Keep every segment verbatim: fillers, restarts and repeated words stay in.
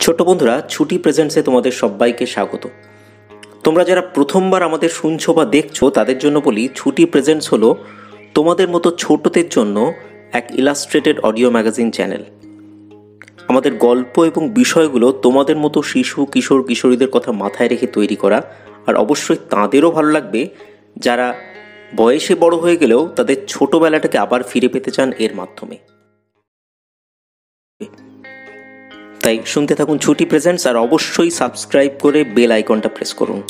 ছোট বন্ধুরা, ছুটি প্রেজেন্টসে তোমাদের সবাইকে স্বাগত। তোমরা যারা প্রথমবার আমাদের শুনছো বা দেখছো তাদের জন্য বলি, ছুটি প্রেজেন্টস হলো তোমাদের মতো ছোটদের জন্য এক ইলাস্ট্রেটেড অডিও ম্যাগাজিন চ্যানেল। আমাদের গল্প এবং বিষয়গুলো তোমাদের মতো শিশু কিশোর কিশোরীদের কথা মাথায় রেখে তৈরি করা, আর অবশ্যই তাঁদেরও ভালো লাগবে যারা বয়সে বড় হয়ে গেলেও তাদের ছোটবেলাটাকে আবার ফিরে পেতে চান এর মাধ্যমে। তাই শুনতে থাকুন ছুটি প্রেজেন্টস, আর অবশ্যই সাবস্ক্রাইব করে বেল আইকনটা প্রেস করুন।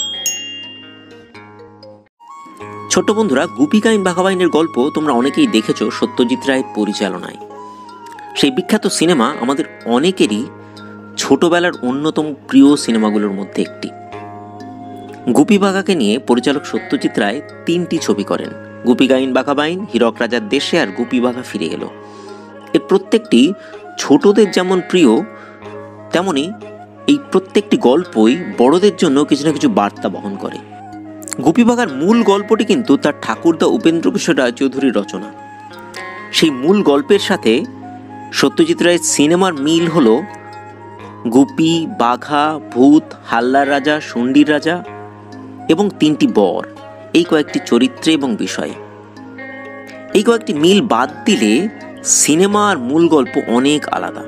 ছোট্ট বন্ধুরা, গুপি গাইন বাঘা বাইনের গল্প তোমরা অনেকেই দেখেছো সত্যজিৎ রায়ের পরিচালনায়। সেই বিখ্যাত সিনেমা আমাদের অনেকেরই ছোটবেলার অন্যতম প্রিয় সিনেমাগুলোর মধ্যে একটি। গুপি বাঘাকে নিয়ে পরিচালক সত্যজিৎ রায় তিনটি ছবি করেন: গুপি গাইন বাঘা বাইন, হীরক রাজার দেশে আর গুপি বাঘা ফিরে এলো। এর প্রত্যেকটি ছোটদের যেমন প্রিয়, তেমনি এই প্রত্যেকটি গল্পই বড়দের জন্য কিছু না কিছু বার্তা বহন করে। গুপি বাঘার মূল গল্পটি কিন্তু তার ঠাকুরদা উপেন্দ্র কিশোর রায়চৌধুরীর রচনা। সেই মূল গল্পের সাথে সত্যজিৎ রায়ের সিনেমার মিল হলো গুপি, বাঘা, ভূত, হাল্লার রাজা, শুন্ডির রাজা এবং তিনটি বর, এই কয়েকটি চরিত্রে এবং বিষয়ে। এই কয়েকটি মিল বাদ দিলে সিনেমার মূল গল্প অনেক আলাদা।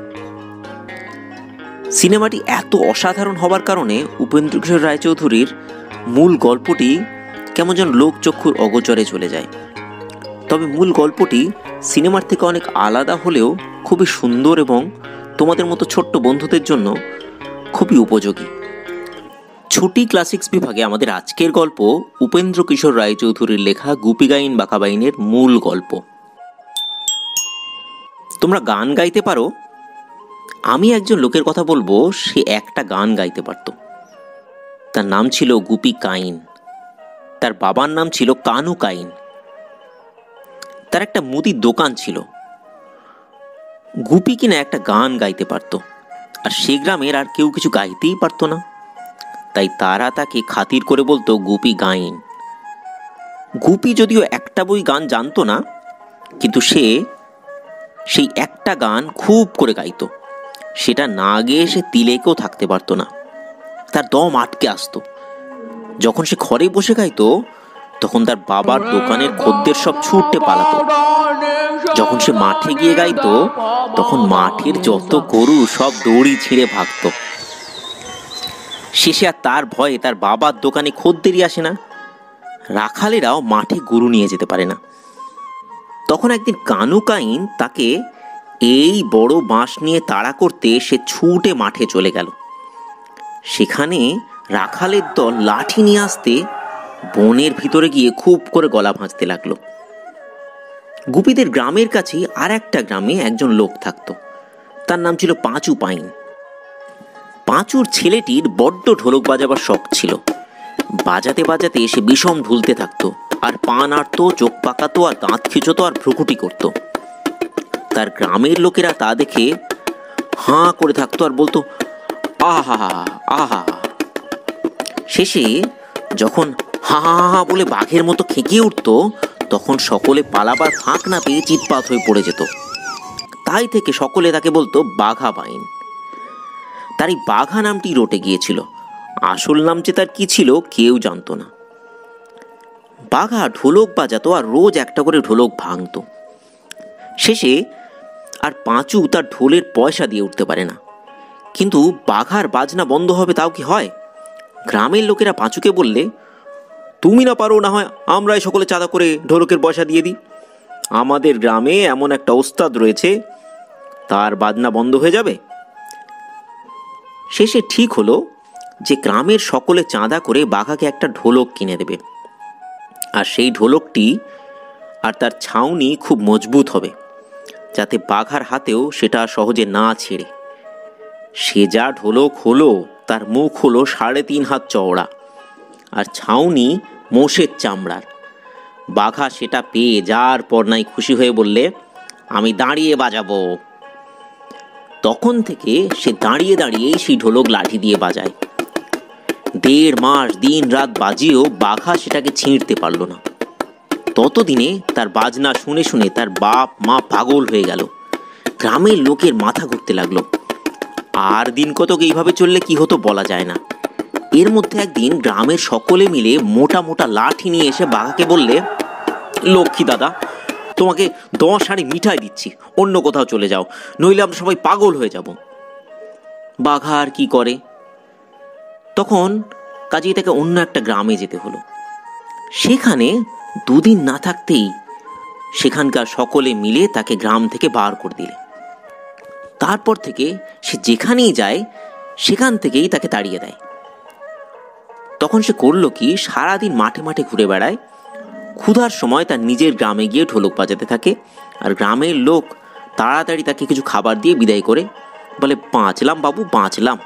সিনেমাটি এত অসাধারণ হবার কারণে উপেন্দ্র কিশোর রায়চৌধুরীর মূল গল্পটি কেমন যেন লোকচক্ষুর অগোচরে চলে যায়। তবে মূল গল্পটি সিনেমার থেকে অনেক আলাদা হলেও খুবই সুন্দর এবং তোমাদের মতো ছোট্ট বন্ধুদের জন্য খুবই উপযোগী। ছুটি ক্লাসিক্স বিভাগে আমাদের আজকের গল্প উপেন্দ্র কিশোর রায়চৌধুরীর লেখা গুপি গাইন বাঘা বাইনের মূল গল্প। তোমরা গান গাইতে পারো? আমি একজন লোকের কথা বলবো, সে একটা গান গাইতে পারত। তার নাম ছিল গুপি কাইন। তার বাবার নাম ছিল কানু কাইন। তার একটা মুদির দোকান ছিল। গুপি কিনা একটা গান গাইতে পারত, আর সে গ্রামের আর কেউ কিছু গাইতেই পারত না। তাই তারা তাকে খাতির করে বলতো গুপি গাইন। গুপি যদিও একটা বই গান জানতো না, কিন্তু সে সেই একটা গান খুব করে গাইতো। সেটা না গেয়ে সে তিলেকেও থাকতে পারতো না, তার দম আটকে আসতো। যখন সে ঘরে বসে গাইতো তখন তার বাবার দোকানের খদ্দের সব ছুটে পালাতো। যখন সে মাঠে গিয়ে গাইতো তখন মাঠের যত গরু সব দড়ি ছিঁড়ে ভাগতো। শেষে আর তার ভয়ে তার বাবার দোকানে খদ্দেরই আসে না, রাখালেরাও মাঠে গরু নিয়ে যেতে পারে না। তখন একদিন কানু কাইন তাকে এই বড় বাঁশ নিয়ে তাড়া করতে সে ছুটে মাঠে চলে গেল। সেখানে রাখালের দল লাঠি নিয়ে আসতে বনের ভিতরে গিয়ে খুব করে গলা ভাঁজতে লাগলো। গুপিদের গ্রামের কাছে আর একটা গ্রামে একজন লোক থাকতো। তার নাম ছিল পাঁচু পাইন। পাঁচুর ছেলেটির বড্ড ঢোলক বাজাবার শখ ছিল। বাজাতে বাজাতে সে বিষম ঢুলতে থাকতো, আর পা নাড়তো, চোখ পাকাতো, আর দাঁত খিঁচতো, আর ভ্রুকুটি করত। তার গ্রামের লোকেরা তা দেখে হাঁ করে থাকতো আর বলতো আহা আহা। শেষে যখন হা হা হা বলে বাঘের মতো খেঁকিয়ে উঠত, তখন সকলে পালাবার ফাঁক না পেয়ে চিৎপাত হয়ে পড়ে যেত। তাই থেকে সকলে তাকে বলতো বাঘা বাইন। তার এই বাঘা নামটি রটে গিয়েছিল। আসল নাম যে তার কি ছিল কেউ জানতো না। বাঘা ঢোলক বাজাতো আর রোজ একটা করে ঢোলক ভাঙতো। শেষে আর পাঁচু তার ঢোলের পয়সা দিয়ে উঠতে পারে না। কিন্তু বাঘার বাজনা বন্ধ হবে তাও কি হয়? গ্রামের লোকেরা পাঁচুকে বললে, তুমি না পারো, না হয় আমরাই সকলে চাঁদা করে ঢোলকের পয়সা দিয়ে দিই। আমাদের গ্রামে এমন একটা ওস্তাদ রয়েছে, তার বাজনা বন্ধ হয়ে যাবে। শেষে ঠিক হলো যে গ্রামের সকলে চাঁদা করে বাঘাকে একটা ঢোলক কিনে দেবে, আর সেই ঢোলকটি আর তার ছাউনি খুব মজবুত হবে, যাতে বাঘার হাতেও সেটা সহজে না ছেড়ে। সে যা ঢোলক হলো, তার মুখ হলো সাড়ে তিন হাত চওড়া, আর ছাউনি মোষের চামড়ার। বাঘা সেটা পেয়ে যার পর নাই খুশি হয়ে বললে, আমি দাঁড়িয়ে বাজাবো। তখন থেকে সে দাঁড়িয়ে দাঁড়িয়ে সেই ঢোলক লাঠি দিয়ে বাজায়। দেড় মাস দিন রাত বাজিয়েও বাঘা সেটাকে ছিঁড়তে পারল না। ততদিনে তার বাজনা শুনে শুনে তার বাপ মা পাগল হয়ে গেল। গ্রামের লোকের মাথা ঘুরতে লাগলো। আর দিন কতক এইভাবে চললে কি হতো বলা যায় না। এর মধ্যে একদিন গ্রামের সকলে মিলে মোটা মোটা লাঠি নিয়ে এসে বাঘাকে বললে, লক্ষ্মী দাদা, তোমাকে দশ হাঁড়ি মিঠাই দিচ্ছি, অন্য কোথাও চলে যাও, নইলে আমরা সবাই পাগল হয়ে যাব। বাঘা আর কি করে, তখন কাজেই তাকে অন্য একটা গ্রামে যেতে হলো। সেখানে দুদিন না থাকতেই সেখানকার সকলে মিলে তাকে গ্রাম থেকে বার করে দিলে। তারপর থেকে সে যেখানেই যায় সেখান থেকেই তাকে তাড়িয়ে দেয়। তখন সে করলো কি, সারাদিন মাঠে মাঠে ঘুরে বেড়ায়, ক্ষুধার সময় তার নিজের গ্রামে গিয়ে ঢোলক বাজাতে থাকে, আর গ্রামের লোক তাড়াতাড়ি তাকে কিছু খাবার দিয়ে বিদায় করে বলে, বাঁচলাম বাবু, বাঁচলাম।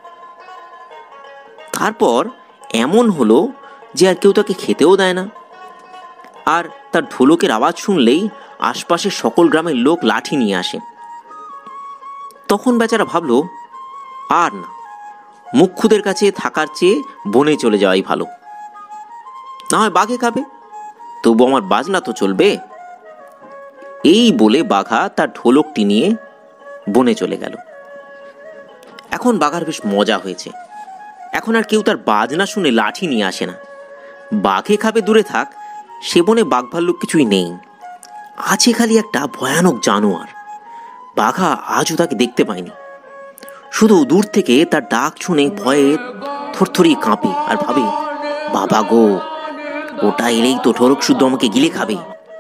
তারপর এমন হলো যে আর কেউ তাকে খেতেও দেয় না, আর তার ঢোলকের আওয়াজ শুনলেই আশপাশের সকল গ্রামের লোক লাঠি নিয়ে আসে। তখন বেচারা ভাবলো, আর না, মুখ্যুদের কাছে থাকার চেয়ে বনে চলে যাওয়াই ভালো, না হয় বাঘে খাবে, তবু আমার বাজনা তো চলবে। এই বলে বাঘা তার ঢোলকটি নিয়ে বনে চলে গেল। এখন বাঘার বেশ মজা হয়েছে, এখন আর কেউ তার বাজনা শুনে লাঠি নিয়ে আসে না। বাঘে খাবে দূরে থাক, সে বনে বাঘ ভাল্লুক কিছুই নেই, আছে খালি একটা ভয়ানক জানোয়ার। বাঘা আজও তাকে দেখতে পায়নি, শুধু দূর থেকে তার ডাক শুনে ভয়ে থরথরিয়ে কাঁপে আর ভাবে, বাবা গো, ওটা এলেই তো ঢোলক শুদ্ধ আমাকে গিলে খাবে।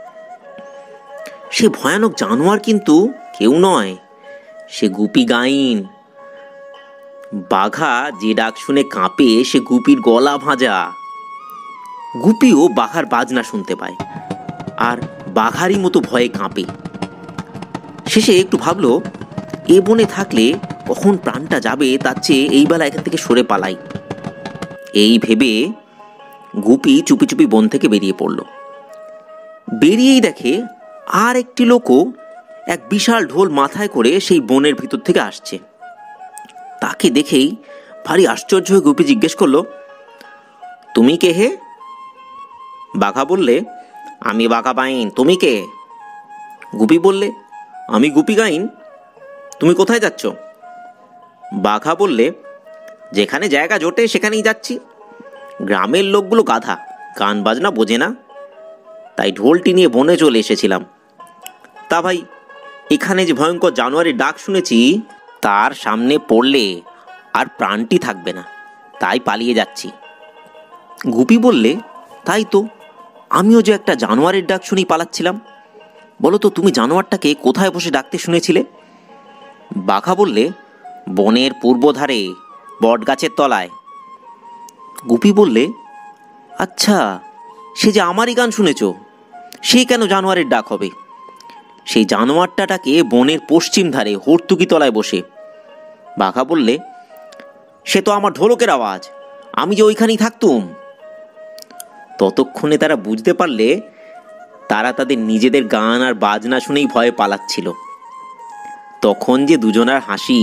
সে ভয়ানক জানোয়ার কিন্তু কেউ নয়, সে গুপি গাইন। বাঘা যে ডাক শুনে কাঁপে, সে গুপির গলা ভাঁজা। গুপিও বাঘার বাজনা শুনতে পায় আর বাঘারই মতো ভয়ে কাঁপে। শেষে একটু ভাবলো, এ বনে থাকলে কখন প্রাণটা যাবে, তার চেয়ে এই বেলা এখান থেকে সরে পালাই। এই ভেবে গুপি চুপি চুপি বন থেকে বেরিয়ে পড়ল। বেরিয়েই দেখে আর একটি লোকও এক বিশাল ঢোল মাথায় করে সেই বনের ভিতর থেকে আসছে। তাকে দেখেই ভারী আশ্চর্য হয়ে গুপি জিজ্ঞেস করলো, তুমি কে হে? বাঘা বললে, আমি বাঘা বাইন, তুমি কে? গুপি বললে, আমি গুপি গাইন, তুমি কোথায় যাচ্ছ? বাঘা বললে, যেখানে জায়গা জোটে সেখানেই যাচ্ছি। গ্রামের লোকগুলো গাধা, গান বাজনা বোঝে না, তাই ঢোলটি নিয়ে বনে চলে এসেছিলাম। তা ভাই, এখানে যে ভয়ঙ্কর জানোয়ারের ডাক শুনেছি, তার সামনে পড়লে আর প্রাণটি থাকবে না, তাই পালিয়ে যাচ্ছি। গুপি বললে, তাই তো, আমিও যে একটা জানোয়ারের ডাক শুনেই পালাচ্ছিলাম। বলো তো, তুমি জানোয়ারটাকে কোথায় বসে ডাকতে শুনেছিলে? বাঘা বললে, বনের পূর্ব ধারে বট গাছের তলায়। গুপি বললে, আচ্ছা, সে যে আমারই গান শুনেছ, সে কেন জানোয়ারের ডাক হবে? সেই জানোয়ারটা ডাকে বনের পশ্চিম ধারে হর্তুকি তলায় বসে। বাঘা বললে, সে তো আমার ঢোলকের আওয়াজ, আমি যে ওইখানেই থাকতুম। ততক্ষণে তারা বুঝতে পারলে তারা তাদের নিজেদের গান আর বাজনা শুনেই ভয়ে পালাচ্ছিল। তখন যে দুজনার হাসি!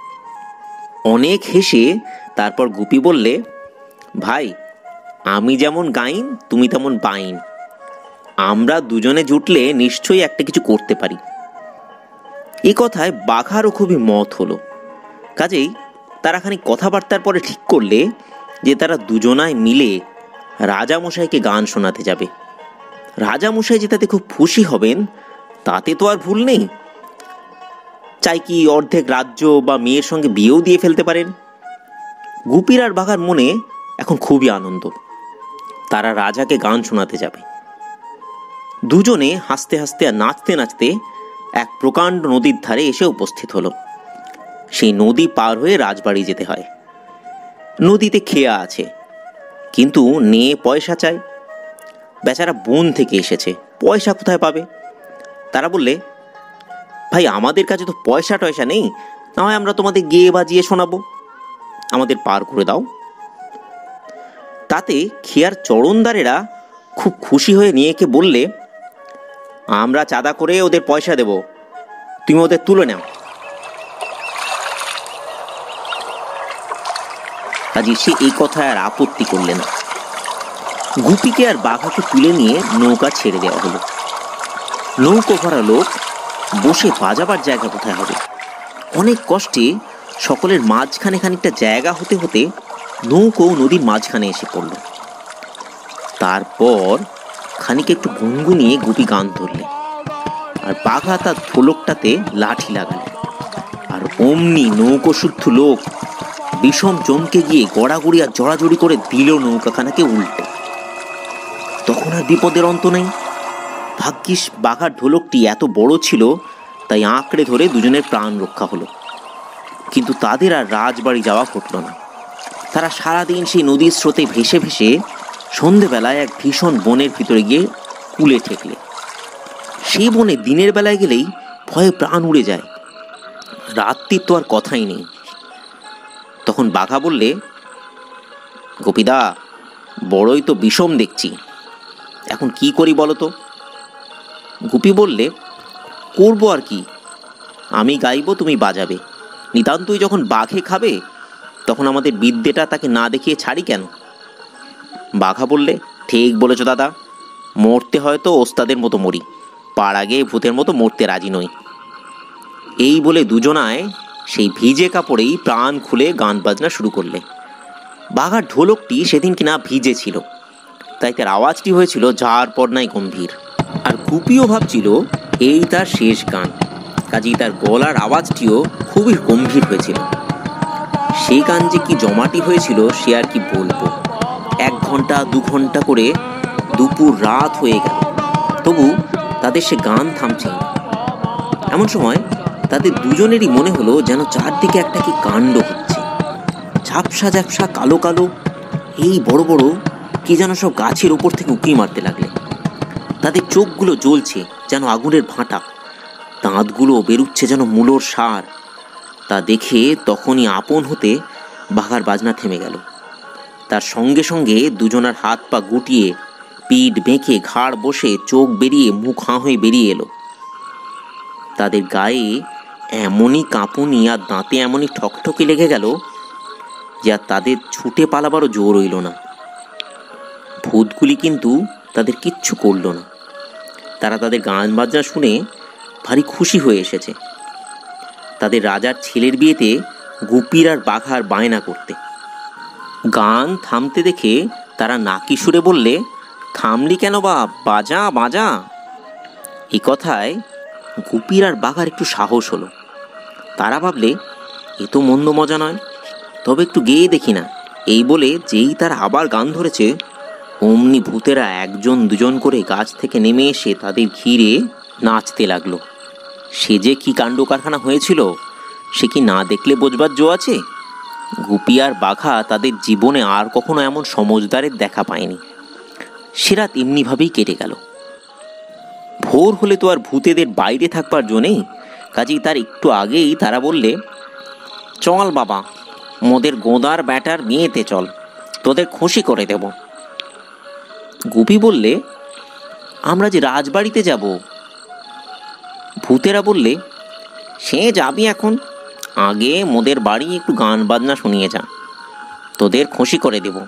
অনেক হেসে তারপর গুপি বললে, ভাই, আমি যেমন গাইন, তুমি তেমন বাইন, আমরা দুজনে জুটলে নিশ্চয়ই একটা কিছু করতে পারি। এ কথায় বাঘারও খুবই মত হলো। কাজেই তারা খানিক কথাবার্তার পরে ঠিক করলে যে তারা দুজনায় মিলে রাজামশাইকে গান শোনাতে যাবে। রাজামশাই যে তাতে খুব খুশি হবেন তাতে তো আর ভুল নেই। চাই কি অর্ধেক রাজ্য বা মেয়ের সঙ্গে বিয়েও দিয়ে ফেলতে পারেন। গুপির আর বাঘার মনে এখন খুবই আনন্দ, তারা রাজাকে গান শোনাতে যাবে। দুজনে হাসতে হাসতে আর নাচতে নাচতে এক প্রকাণ্ড নদীর ধারে এসে উপস্থিত হলো। সেই নদী পার হয়ে রাজবাড়ি যেতে হয়। নদীতে খেয়া আছে, কিন্তু নে পয়সা চাই। বেচারা বন থেকে এসেছে, পয়সা কোথায় পাবে? তারা বললে, ভাই, আমাদের কাছে তো পয়সা টয়সা নেই, না হয় আমরা তোমাদের গেয়ে বাজিয়ে শোনাবো, আমাদের পার করে দাও। তাতে খেয়ার চরণদারেরা খুব খুশি হয়ে নিয়েকে বললে, আমরা চাঁদা করে ওদের পয়সা দেব, তুমি ওদের তুলে নাও। কাজে সে এই কথায় আর আপত্তি করলে না। গুপিকে আর বাঘাকে তুলে নিয়ে নৌকা ছেড়ে দেওয়া হলো। নৌকো ভরা লোক, বসে বাজাবার জায়গা কোথায় হবে? অনেক কষ্টে সকলের মাঝখানে খানিকটা জায়গা হতে হতে নৌকো নদীর মাঝখানে এসে পড়ল। তারপর খানিক একটু গুনগুনিয়ে গুপি গান ধরলে, আর বাঘা তার ঢোলকটাতে লাঠি লাগালে, আর অমনি নৌকো শুদ্ধ লোক বিষম চমকে গিয়ে গড়াগড়ি আর জড়াজড়ি করে দিল নৌকাখানাকে উল্টে। তখন আর বিপদের অন্ত নেই। ভাগ্যিস বাঘার ঢোলকটি এত বড় ছিল, তাই আঁকড়ে ধরে দুজনের প্রাণ রক্ষা হলো। কিন্তু তাদের আর রাজবাড়ি যাওয়া ঘটল না। তারা সারাদিন সেই নদীর স্রোতে ভেসে ভেসে সন্ধেবেলায় এক ভীষণ বনের ভিতরে গিয়ে কুলে ঠেকলে। সেই বনে দিনের বেলায় গেলেই ভয়ে প্রাণ উড়ে যায়, রাত্রির তো আর কথাই নেই। তখন বাঘা বললে, গোপীদা, বড়ই তো বিষম দেখছি, এখন কি করি বলো তো? গুপি বললে, করবো আর কি, আমি গাইবো, তুমি বাজাবে। নিতান্তই যখন বাঘে খাবে, তখন আমাদের বিদ্যেটা তাকে না দেখিয়ে ছাড়ি কেন? বাঘা বললে, ঠিক বলেছ দাদা, মরতে হয়তো ওস্তাদের মতো মরি, পার আগে ভূতের মতো মরতে রাজি নই। এই বলে দুজনায় সেই ভিজে কাপড়েই প্রাণ খুলে গান বাজনা শুরু করলে। বাঘার ঢোলকটি সেদিন কিনা ভিজে ছিল, তাই তার আওয়াজটি হয়েছিল যার পর নাই গম্ভীর। আর গুপিও ভাবছিল এই তার শেষ গান, কাজেই তার গলার আওয়াজটিও খুবই গম্ভীর হয়েছিল। সেই গান যে কি জমাটি হয়েছিল সে আর কি বলবো। এক ঘন্টা দু ঘন্টা করে দুপুর রাত হয়ে গেল, তবু তাদের সে গান থামছে না। এমন সময় তাদের দুজনেরই মনে হলো যেন চারদিকে একটা কি কাণ্ড হচ্ছে। ঝাপসা ঝাপসা কালো কালো এই বড় বড় কি যেন সব গাছের ওপর থেকে উঁকি মারতে লাগলে। তাদের চোখগুলো জ্বলছে যেন আগুনের ভাঁটা, দাঁতগুলো বেরুচ্ছে যেন মূলোর সার। তা দেখে তখনই আপন হতে বাঘার বাজনা থেমে গেল। তার সঙ্গে সঙ্গে দুজনার হাত পা গুটিয়ে, পিঠ বেঁকে, ঘাড় বসে, চোখ বেরিয়ে, মুখ হাঁ হয়ে বেরিয়ে এলো। তাদের গায়ে এমনই কাঁপুনি আর দাঁতে এমনই ঠকঠকে লেগে গেল যে আর তাদের ছুটে পালাবারও জোর হইল না। ভূতগুলি কিন্তু তাদের কিচ্ছু করল না। তারা তাদের গান বাজনা শুনে ভারী খুশি হয়ে এসেছে। তাদের রাজার ছেলের বিয়েতে গুপির আর বাঘার বায়না করতে। গান থামতে দেখে তারা নাকি সুরে বললে, থামলি কেন বাপ, বাজা বাজা। এই কথায় গুপির আর বাঘার একটু সাহস হলো। তারা ভাবলে, এ তো মন্দ মজা নয়, তবে একটু গেয়ে দেখি না। এই বলে যেই তারা আবার গান ধরেছে, অমনি ভূতেরা একজন দুজন করে গাছ থেকে নেমে এসে তাদের ঘিরে নাচতে লাগলো। সে যে কি কাণ্ড কারখানা হয়েছিল সে কি না দেখলে বোঝবার জো আছে? গুপি আর বাঘা তাদের জীবনে আর কখনো এমন সমজদারের দেখা পায়নি। সে রাত এমনিভাবেই কেটে গেল। ভোর হলে তো আর ভূতেদের বাইরে থাকবার জো নেই, কাজেই তার একটু আগেই তারা বললে, চল বাবা, মোদের গোদার ব্যাটার বিয়েতে চল, তোদের খুশি করে দেব। গুপি বললে, আমরা যে রাজবাড়িতে যাব। ভূতেরা বললে, সে যাবি এখন, আগে মোদের বাড়ি একটু গান বাজনা শুনিয়ে যা, তোদের খুশি করে দেব।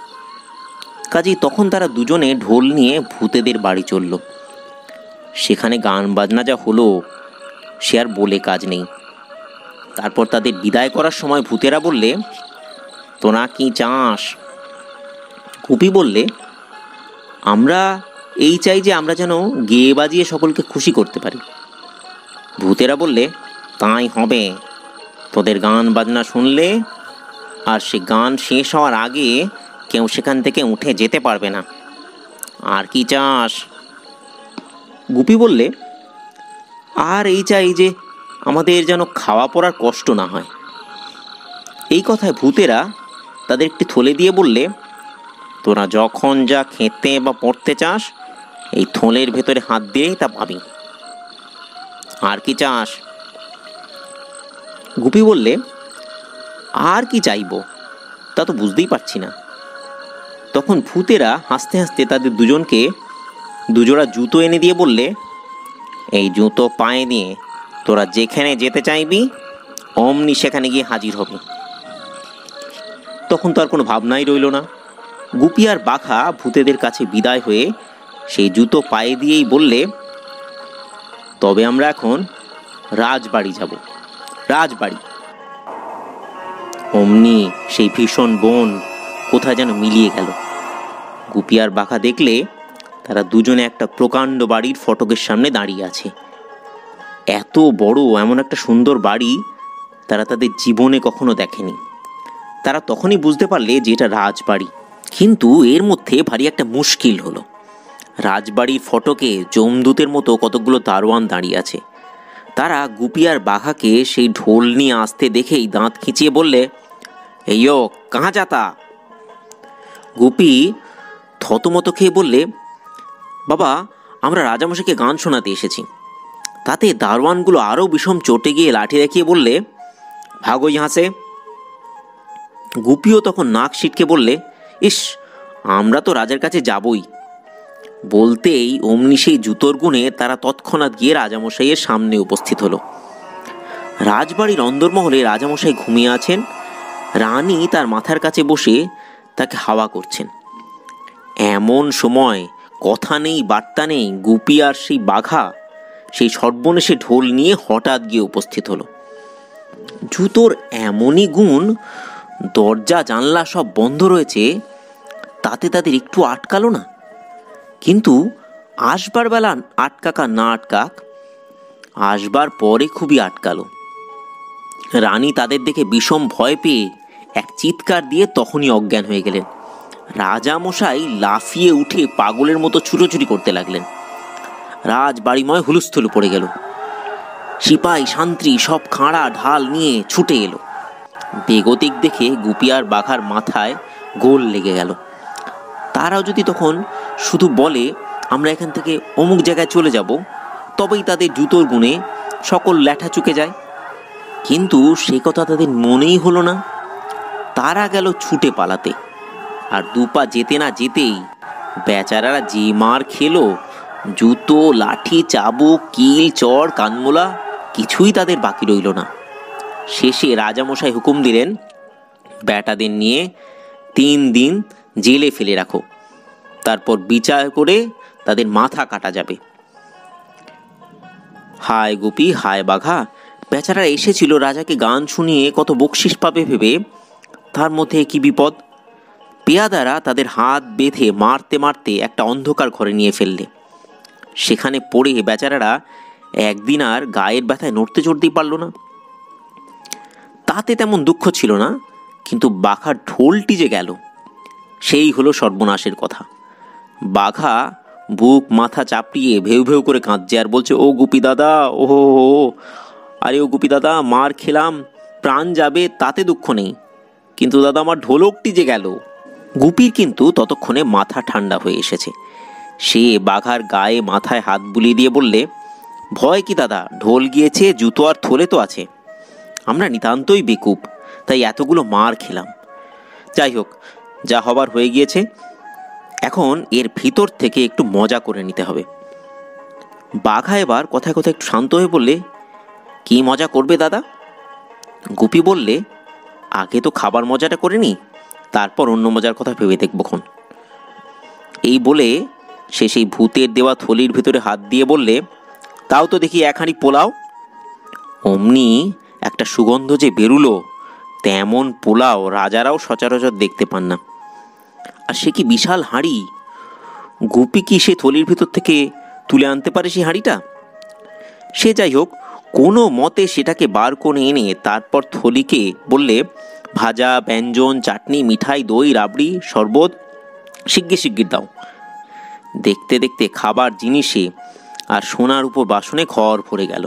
কাজেই তখন তারা দুজনে ঢোল নিয়ে ভূতেদের বাড়ি চলল। সেখানে গান বাজনা যা হলো সে আর বলে কাজ নেই। তারপর তাদের বিদায় করার সময় ভূতেরা বললে, তোরা কি চাস? গুপি বললে, আমরা এই চাই যে আমরা যেন গেয়ে বাজিয়ে সকলকে খুশি করতে পারি। ভূতেরা বললে, তাই হবে, তোদের গান বাজনা শুনলে আর সে গান শেষ হওয়ার আগে কেউ সেখান থেকে উঠে যেতে পারবে না। আর কি চাস? গুপি বললে, আর এই চাই যে আমাদের যেন খাওয়া পড়ার কষ্ট না হয়। এই কথায় ভূতেরা তাদের একটি থলে দিয়ে বললে, তোরা যখন যা খেতে বা পড়তে চাস এই থলের ভেতরে হাত দিয়েই তা পাবি। আর কি চাস? গুপি বললে, আর কি চাইব তা তো বুঝতেই পারছি না। তখন ভূতেরা হাসতে হাসতে তাদের দুজনকে দুজোড়া জুতো এনে দিয়ে বললে, এই জুতো পায়ে দিয়ে তোরা যেখানে যেতে চাইবি অমনি সেখানে গিয়ে হাজির হবি। তখন তো আর কোনো ভাবনাই রইল না। গুপি আর বাঘা ভূতেদের কাছে বিদায় হয়ে সেই জুতো পায়ে দিয়েই বললে, তবে আমরা এখন রাজবাড়ি যাব। রাজবাড়ি। অমনি সেই ভীষণ বন কোথায় যেন মিলিয়ে গেল। গুপি আর বাঘা দেখলে তারা দুজনে একটা প্রকাণ্ড বাড়ির ফটকের সামনে দাঁড়িয়ে আছে। এত বড় এমন একটা সুন্দর বাড়ি তারা তাদের জীবনে কখনো দেখেনি। তারা তখনই বুঝতে পারলে যে এটা রাজবাড়ি। কিন্তু এর মধ্যে ভারী একটা মুশকিল হলো। রাজবাড়ির ফটকে যমদূতের মতো কতগুলো দারোয়ান দাঁড়িয়ে আছে। তারা গুপি আর বাঘাকে সেই ঢোল নিয়ে আসতে দেখেই দাঁত খিঁচিয়ে বললে, এইও কাহা যাতা? গুপি থতমত খেয়ে বললে, বাবা, আমরা রাজামশাইকে গান শোনাতে এসেছি। তাতে দারোয়ানগুলো আরও বিষম চটে গিয়ে লাঠি দেখিয়ে বললে, ভাগো ইহা সে। গুপিও তখন নাক সিটকে বললে, ইস, আমরা তো রাজার কাছে যাবই। বলতেই অমনি সেই জুতোর গুণে তারা তৎক্ষণাৎ গিয়ে রাজামশাইয়ের সামনে উপস্থিত হলো। রাজবাড়ির অন্দরমহলে রাজামশাই ঘুমিয়ে আছেন। রানী তার মাথার কাছে বসে তাকে হাওয়া করছেন। এমন সময় কথা নেই বার্তা নেই গুপি আর সেই বাঘা সেই সর্বনেশে ঢোল নিয়ে হঠাৎ গিয়ে উপস্থিত হলো। জুতোর এমনই গুণ, দরজা জানলা সব বন্ধ রয়েছে, তাতে তাদের একটু আটকালো না। কিন্তু আসবার বেলা আটকাকা না আটকাক, আসবার পরে খুবই আটকালো। রানী তাদের দেখে বিষম ভয় পেয়ে এক চিৎকার দিয়ে তখনই অজ্ঞান হয়ে গেলেন। রাজামশাই লাফিয়ে উঠে পাগলের মতো ছুটোছুটি করতে লাগলেন। রাজবাড়িময় হুলুস্থুলু পড়ে গেল। সিপাই শান্ত্রী সব খাঁড়া ঢাল নিয়ে ছুটে এলো। বেগতিক দেখে গুপি আর বাঘার মাথায় গোল লেগে গেল। তারাও যদি তখন শুধু বলে আমরা এখান থেকে অমুক জায়গায় চলে যাব, তবেই তাদের জুতোর গুণে সকল ল্যাঠা চুকে যায়। কিন্তু সে কথা তাদের মনেই হলো না। তারা গেল ছুটে পালাতে, আর দুপা যেতে না যেতেই বেচারারা যে মার খেলো, জুতো, লাঠি, চাবুক, কিল, চড়, কানমোলা কিছুই তাদের বাকি রইল না। শেষে রাজামশাই হুকুম দিলেন, বেটাদের নিয়ে তিন দিন জেলে ফেলে রাখো, তারপর বিচার করে তাদের মাথা কাটা যাবে। হায় গুপি, হায় বাঘা, বেচারা এসেছিল রাজাকে গান শুনিয়ে কত বকশিস পাবে ভেবে, তার মধ্যে কি বিপদ! পেয়াদারা তাদের হাত বেঁধে মারতে মারতে একটা অন্ধকার ঘরে নিয়ে ফেললে। সেখানে পড়ে বেচারারা একদিন আর গায়ের ব্যথায় নড়তে চড়তেই পারল না। তাতে তেমন দুঃখ ছিল না, কিন্তু বাঘার ঢোলটি যে গেল, সেই হলো সর্বনাশের কথা। বাঘা বুক মাথা চাপড়িয়ে ভেউ ভেউ করে কাঁদছে আর বলছে, ও গুপি দাদা, ও হো হো, আরে ও গুপি দাদা, মার খেলাম, প্রাণ যাবে তাতে দুঃখ নেই, কিন্তু দাদা আমার ঢোলকটি যে গেল। গুপির কিন্তু ততক্ষণে মাথা ঠান্ডা হয়ে এসেছে। সে বাঘার গায়ে মাথায় হাত বুলিয়ে দিয়ে বললে, ভয় কি দাদা, ঢোল গিয়েছে, জুতো আর থলে তো আছে। আমরা নিতান্তই বেকুব, তাই এতগুলো মার খেলাম। যাই হোক, যা হবার হয়ে গিয়েছে, এখন এর ভিতর থেকে একটু মজা করে নিতে হবে। বাঘা এবার কথায় কথায় একটু শান্ত হয়ে বললে, কি মজা করবে দাদা? গুপি বললে, আগে তো খাবার মজাটা করে নি, তারপর অন্য মজার কথা ভেবে দেখবক্ষণ। এই বলে সে সেই ভূতের দেওয়া থলির ভিতরে হাত দিয়ে বললে, তাও তো দেখি এক হাঁড়ি পোলাও। অমনি একটা সুগন্ধ যে বেরুলো, তেমন পোলাও রাজারাও সচরাচর দেখতে পান না। আর সে কি বিশাল হাঁড়ি! গুপি কি সে থলির ভিতর থেকে তুলে আনতে পারে সেই হাঁড়িটা? সে যাই হোক, কোনো মতে সেটাকে বার করে এনে তারপর থলিকে বললে, ভাজা, ব্যঞ্জন, চাটনি, মিঠাই, দই, রাবড়ি, শরবত শিগগির শিগগির দাও। দেখতে দেখতে খাবার জিনিসে আর সোনার উপর বাসনে ঘর ভরে গেল।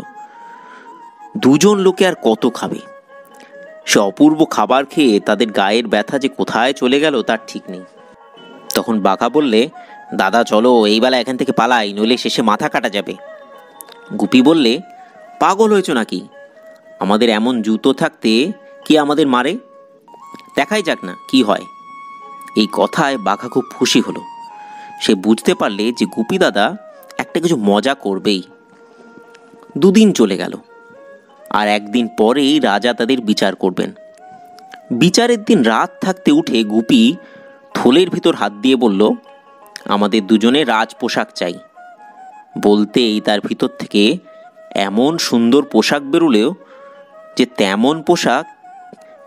দুজন লোকে আর কত খাবে? সে অপূর্ব খাবার খেয়ে তাদের গায়ের ব্যথা যে কোথায় চলে গেল তার ঠিক নেই। তখন বাঘা বললে, দাদা চলো এই বেলা এখান থেকে পালাই, নইলে শেষে মাথা কাটা যাবে। গুপি বললে, পাগল হয়েছ নাকি? আমাদের এমন জুতো থাকতে কে আমাদের মারে? দেখাই যাক না কি হয়। এই কথায় বাঘা খুব খুশি হলো। সে বুঝতে পারলে যে গুপি দাদা একটা কিছু মজা করবেই। দুদিন চলে গেল, আর একদিন পরেই রাজা তাদের বিচার করবেন। বিচারের দিন রাত থাকতে উঠে গুপি থলের ভিতর হাত দিয়ে বলল, আমাদের দুজনে রাজ পোশাক চাই। বলতেই তার ভিতর থেকে এমন সুন্দর পোশাক বেরুলেও যে তেমন পোশাক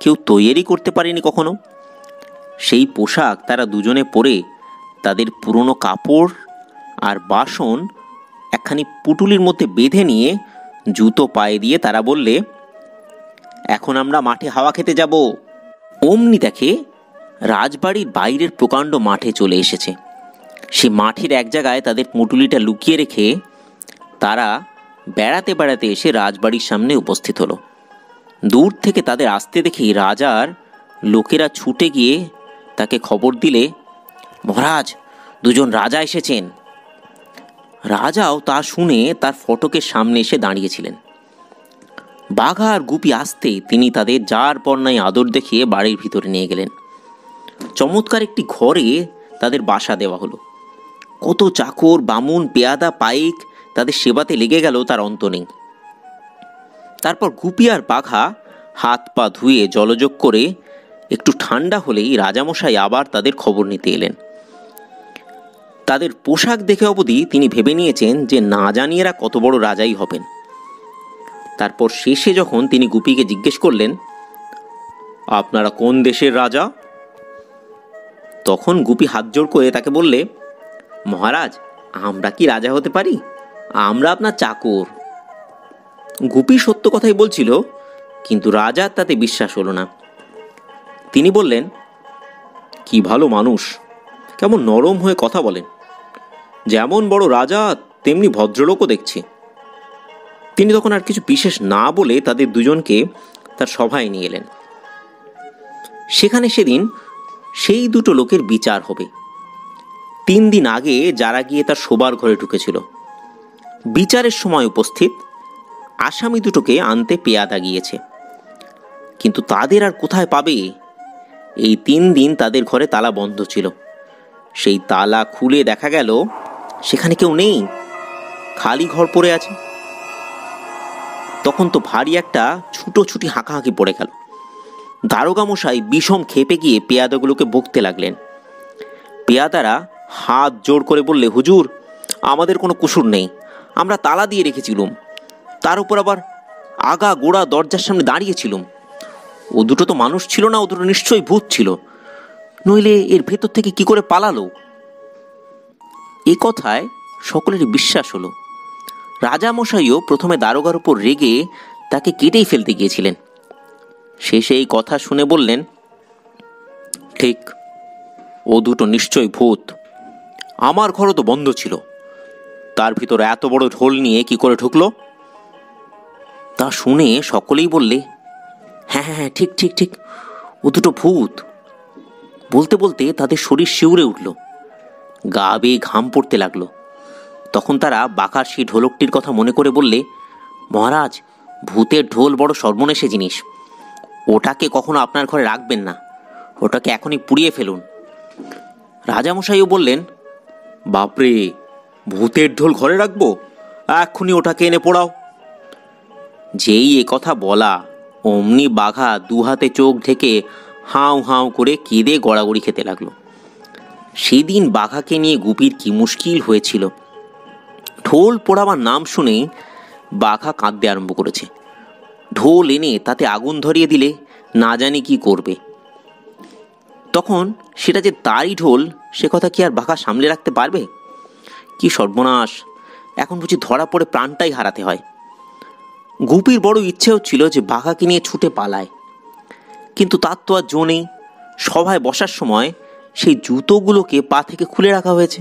কেউ তৈরি করতে পারেনি কখনো। সেই পোশাক তারা দুজনে পরে তাদের পুরনো কাপড় আর বাসন একখানি পুটুলির মধ্যে বেঁধে নিয়ে জুতো পায়ে দিয়ে তারা বললে, এখন আমরা মাঠে হাওয়া খেতে যাব। অমনি দেখে রাজবাড়ির বাইরের প্রকাণ্ড মাঠে চলে এসেছে। সে মাঠের এক জায়গায় তাদের পুটুলিটা লুকিয়ে রেখে তারা বেড়াতে বেড়াতে এসে রাজবাড়ির সামনে উপস্থিত হলো। দূর থেকে তাদের আসতে দেখেই রাজার লোকেরা ছুটে গিয়ে তাকে খবর দিলে, মহারাজ, দুজন রাজা এসেছেন। রাজাও তা শুনে তার ফটকের সামনে এসে দাঁড়িয়েছিলেন। বাঘা আর গুপি আসতেই তিনি তাদের যার পর নাই আদর দেখিয়ে বাড়ির ভিতরে নিয়ে গেলেন। চমৎকার একটি ঘরে তাদের বাসা দেওয়া হলো। কত চাকর, বামুন, পেয়াদা, পাইক তাদের সেবাতে লেগে গেল তার অন্ত নেই। তারপর গুপি আর বাঘা হাত পা ধুয়ে জলযোগ করে একটু ঠান্ডা হলেই রাজামশাই আবার তাদের খবর নিতে এলেন। তাদের পোশাক দেখে অবধি তিনি ভেবে নিয়েছেন যে না জানি এরা কত বড় রাজাই হবেন। তারপর শেষে যখন তিনি গুপিকে জিজ্ঞেস করলেন, আপনারা কোন দেশের রাজা? তখন গুপি হাত জোড় করে তাকে বললে, মহারাজ, আমরা কি রাজা হতে পারি? আমরা আপনার চাকর। গুপি সত্য কথাই বলছিল, কিন্তু রাজার তাতে বিশ্বাস হলো না। তিনি বললেন, কি ভালো মানুষ, কেমন নরম হয়ে কথা বলেন। যেমন বড় রাজা তেমনি ভদ্রলোকও দেখছি। তিনি তখন আর কিছু বিশেষ না বলে তাদের দুজনকে তার সভায় নিয়ে এলেন। সেখানে সেদিন সেই দুটো লোকের বিচার হবে। তিন দিন আগে যারা গিয়ে তার শোবার ঘরে ঢুকেছিল, বিচারের সময় উপস্থিত আসামি দুটোকে আনতে পেয়াদা গিয়েছে। কিন্তু তাদের আর কোথায় পাবে? এই তিন দিন তাদের ঘরে তালা বন্ধ ছিল। সেই তালা খুলে দেখা গেল সেখানে কেউ নেই, খালি ঘর পড়ে আছে। তখন তো ভারী একটা ছুটোছুটি হাঁকাহাঁকি পড়ে গেল। দারোগা মশাই বিষম খেপে গিয়ে পেয়াদাগুলোকে বকতে লাগলেন। পেয়াদারা হাত জোর করে বললে, হুজুর, আমাদের কোনো কুসুর নেই, আমরা তালা দিয়ে রেখেছিলুম। তার উপর আবার আগা গোড়া দরজার সামনে দাঁড়িয়েছিলুম। ও দুটো তো মানুষ ছিল না, ও দুটো নিশ্চয়ই ভূত ছিল, নইলে এর ভেতর থেকে কি করে পালালো? এ কথায় সকলেরই বিশ্বাস হলো। রাজামশাইও প্রথমে দারোগার উপর রেগে তাকে কেটেই ফেলতে গিয়েছিলেন। শেষে এই কথা শুনে বললেন, ঠিক, ও দুটো নিশ্চয়ই ভূত। আমার ঘরও তো বন্ধ ছিল, তার ভিতর এত বড় ঢোল নিয়ে কি করে ঢুকলো? তা শুনে সকলেই বললে, হ্যাঁ হ্যাঁ ঠিক ঠিক ঠিক, ও দুটো ভূত। বলতে বলতে তাদের শরীর শিউরে উঠল, গা বেয়ে ঘাম পড়তে লাগলো। তখন তারা বাঁকার সেই ঢোলকটির কথা মনে করে বললে, মহারাজ, ভূতের ঢোল বড় সর্বনেশে জিনিস, ওটাকে কখনো আপনার ঘরে রাখবেন না, ওটাকে এখনই পুড়িয়ে ফেলুন। রাজামশাইও বললেন, বাপরে, ভূতের ঢোল ঘরে রাখবো? এক্ষুনি ওটাকে এনে পোড়াও। যেই এ কথা বলা, অমনি বাঘা দু হাতে চোখ ঢেকে হাউ হাউ করে কেঁদে গড়াগড়ি খেতে লাগলো। সেদিন বাঘাকে নিয়ে গুপির কি মুশকিল হয়েছিল। ঢোল পোড়াবার নাম শুনেই বাঘা কাঁদতে আরম্ভ করেছে। ঢোল এনে তাতে আগুন ধরিয়ে দিলে না জানি কি করবে। তখন সেটা যে তারই ঢোল, সে কথা কি আর বাঘা সামলে রাখতে পারবে? কি সর্বনাশ, এখন বুঝি ধরা পড়ে প্রাণটাই হারাতে হয়। গুপির বড় ইচ্ছে হচ্ছিল যে বাঘাকে নিয়ে ছুটে পালায়, কিন্তু তার তো আর জো নেই। সভায় বসার সময় সেই জুতোগুলোকে পা থেকে খুলে রাখা হয়েছে।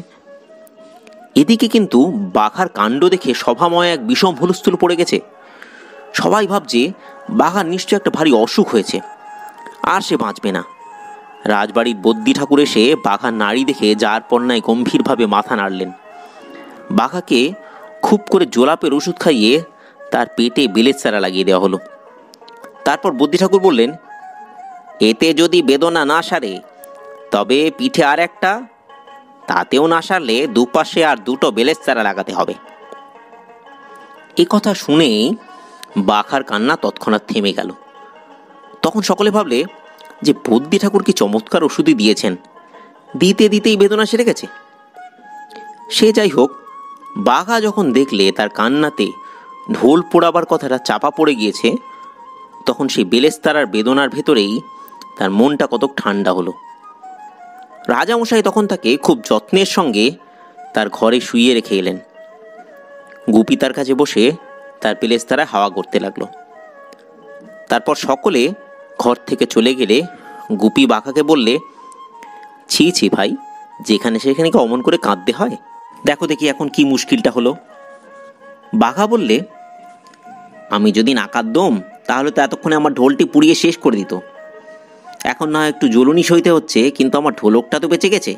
এদিকে কিন্তু বাঘার কাণ্ড দেখে সভাময় এক বিষম হুলস্থুল পড়ে গেছে। সবাই ভাবছে বাঘার নিশ্চয় একটা ভারী অসুখ হয়েছে, আর সে বাঁচবে না। রাজবাড়ির বদ্যি ঠাকুর এসে বাঘার নাড়ি দেখে যার পণ্যায় গম্ভীরভাবে মাথা নাড়লেন। বাঘাকে খুব করে জোলাপের ওষুধ খাইয়ে তার পেটে বেলের চারা লাগিয়ে দেওয়া হলো। তারপর বদ্যি ঠাকুর বললেন, এতে যদি বেদনা না সারে তবে পিঠে আর একটা, তাতেও না সারলে দুপাশে আর দুটো বেলের চারা লাগাতে হবে। এ কথা শুনেই বাঘার কান্না তৎক্ষণাৎ থেমে গেল। তখন সকলে ভাবলে যে বদ্যি ঠাকুর কি চমৎকার ওষুধই দিয়েছেন, দিতে দিতেই বেদনা সেরে গেছে। সে যাই হোক, বাঘা যখন দেখলে তার কান্নাতে ঢোল পোড়াবার কথাটা চাপা পড়ে গিয়েছে, তখন সেই বেলেস্তারার বেদনার ভেতরেই তার মনটা কত ঠান্ডা হলো। রাজামশাই তখন তাকে খুব যত্নের সঙ্গে তার ঘরে শুইয়ে রেখে এলেন। গুপি তার কাছে বসে তার বেলেস্তারা হাওয়া করতে লাগলো। তারপর সকলে ঘর থেকে চলে গেলে গুপি বাঘাকে বললে, ছি ছি ভাই, যেখানে সেখানে কি অমন করে কাঁদতে হয়? দেখো দেখি এখন কি মুশকিলটা হলো। বাঘা বললে, আমি যদি না কাঁদতাম তাহলে তো এতক্ষণে আমার ঢোলটি পুড়িয়ে শেষ করে দিত। এখন না একটু জ্বলুনি সইতে হচ্ছে, কিন্তু আমার ঢোলকটা তো বেঁচে গেছে।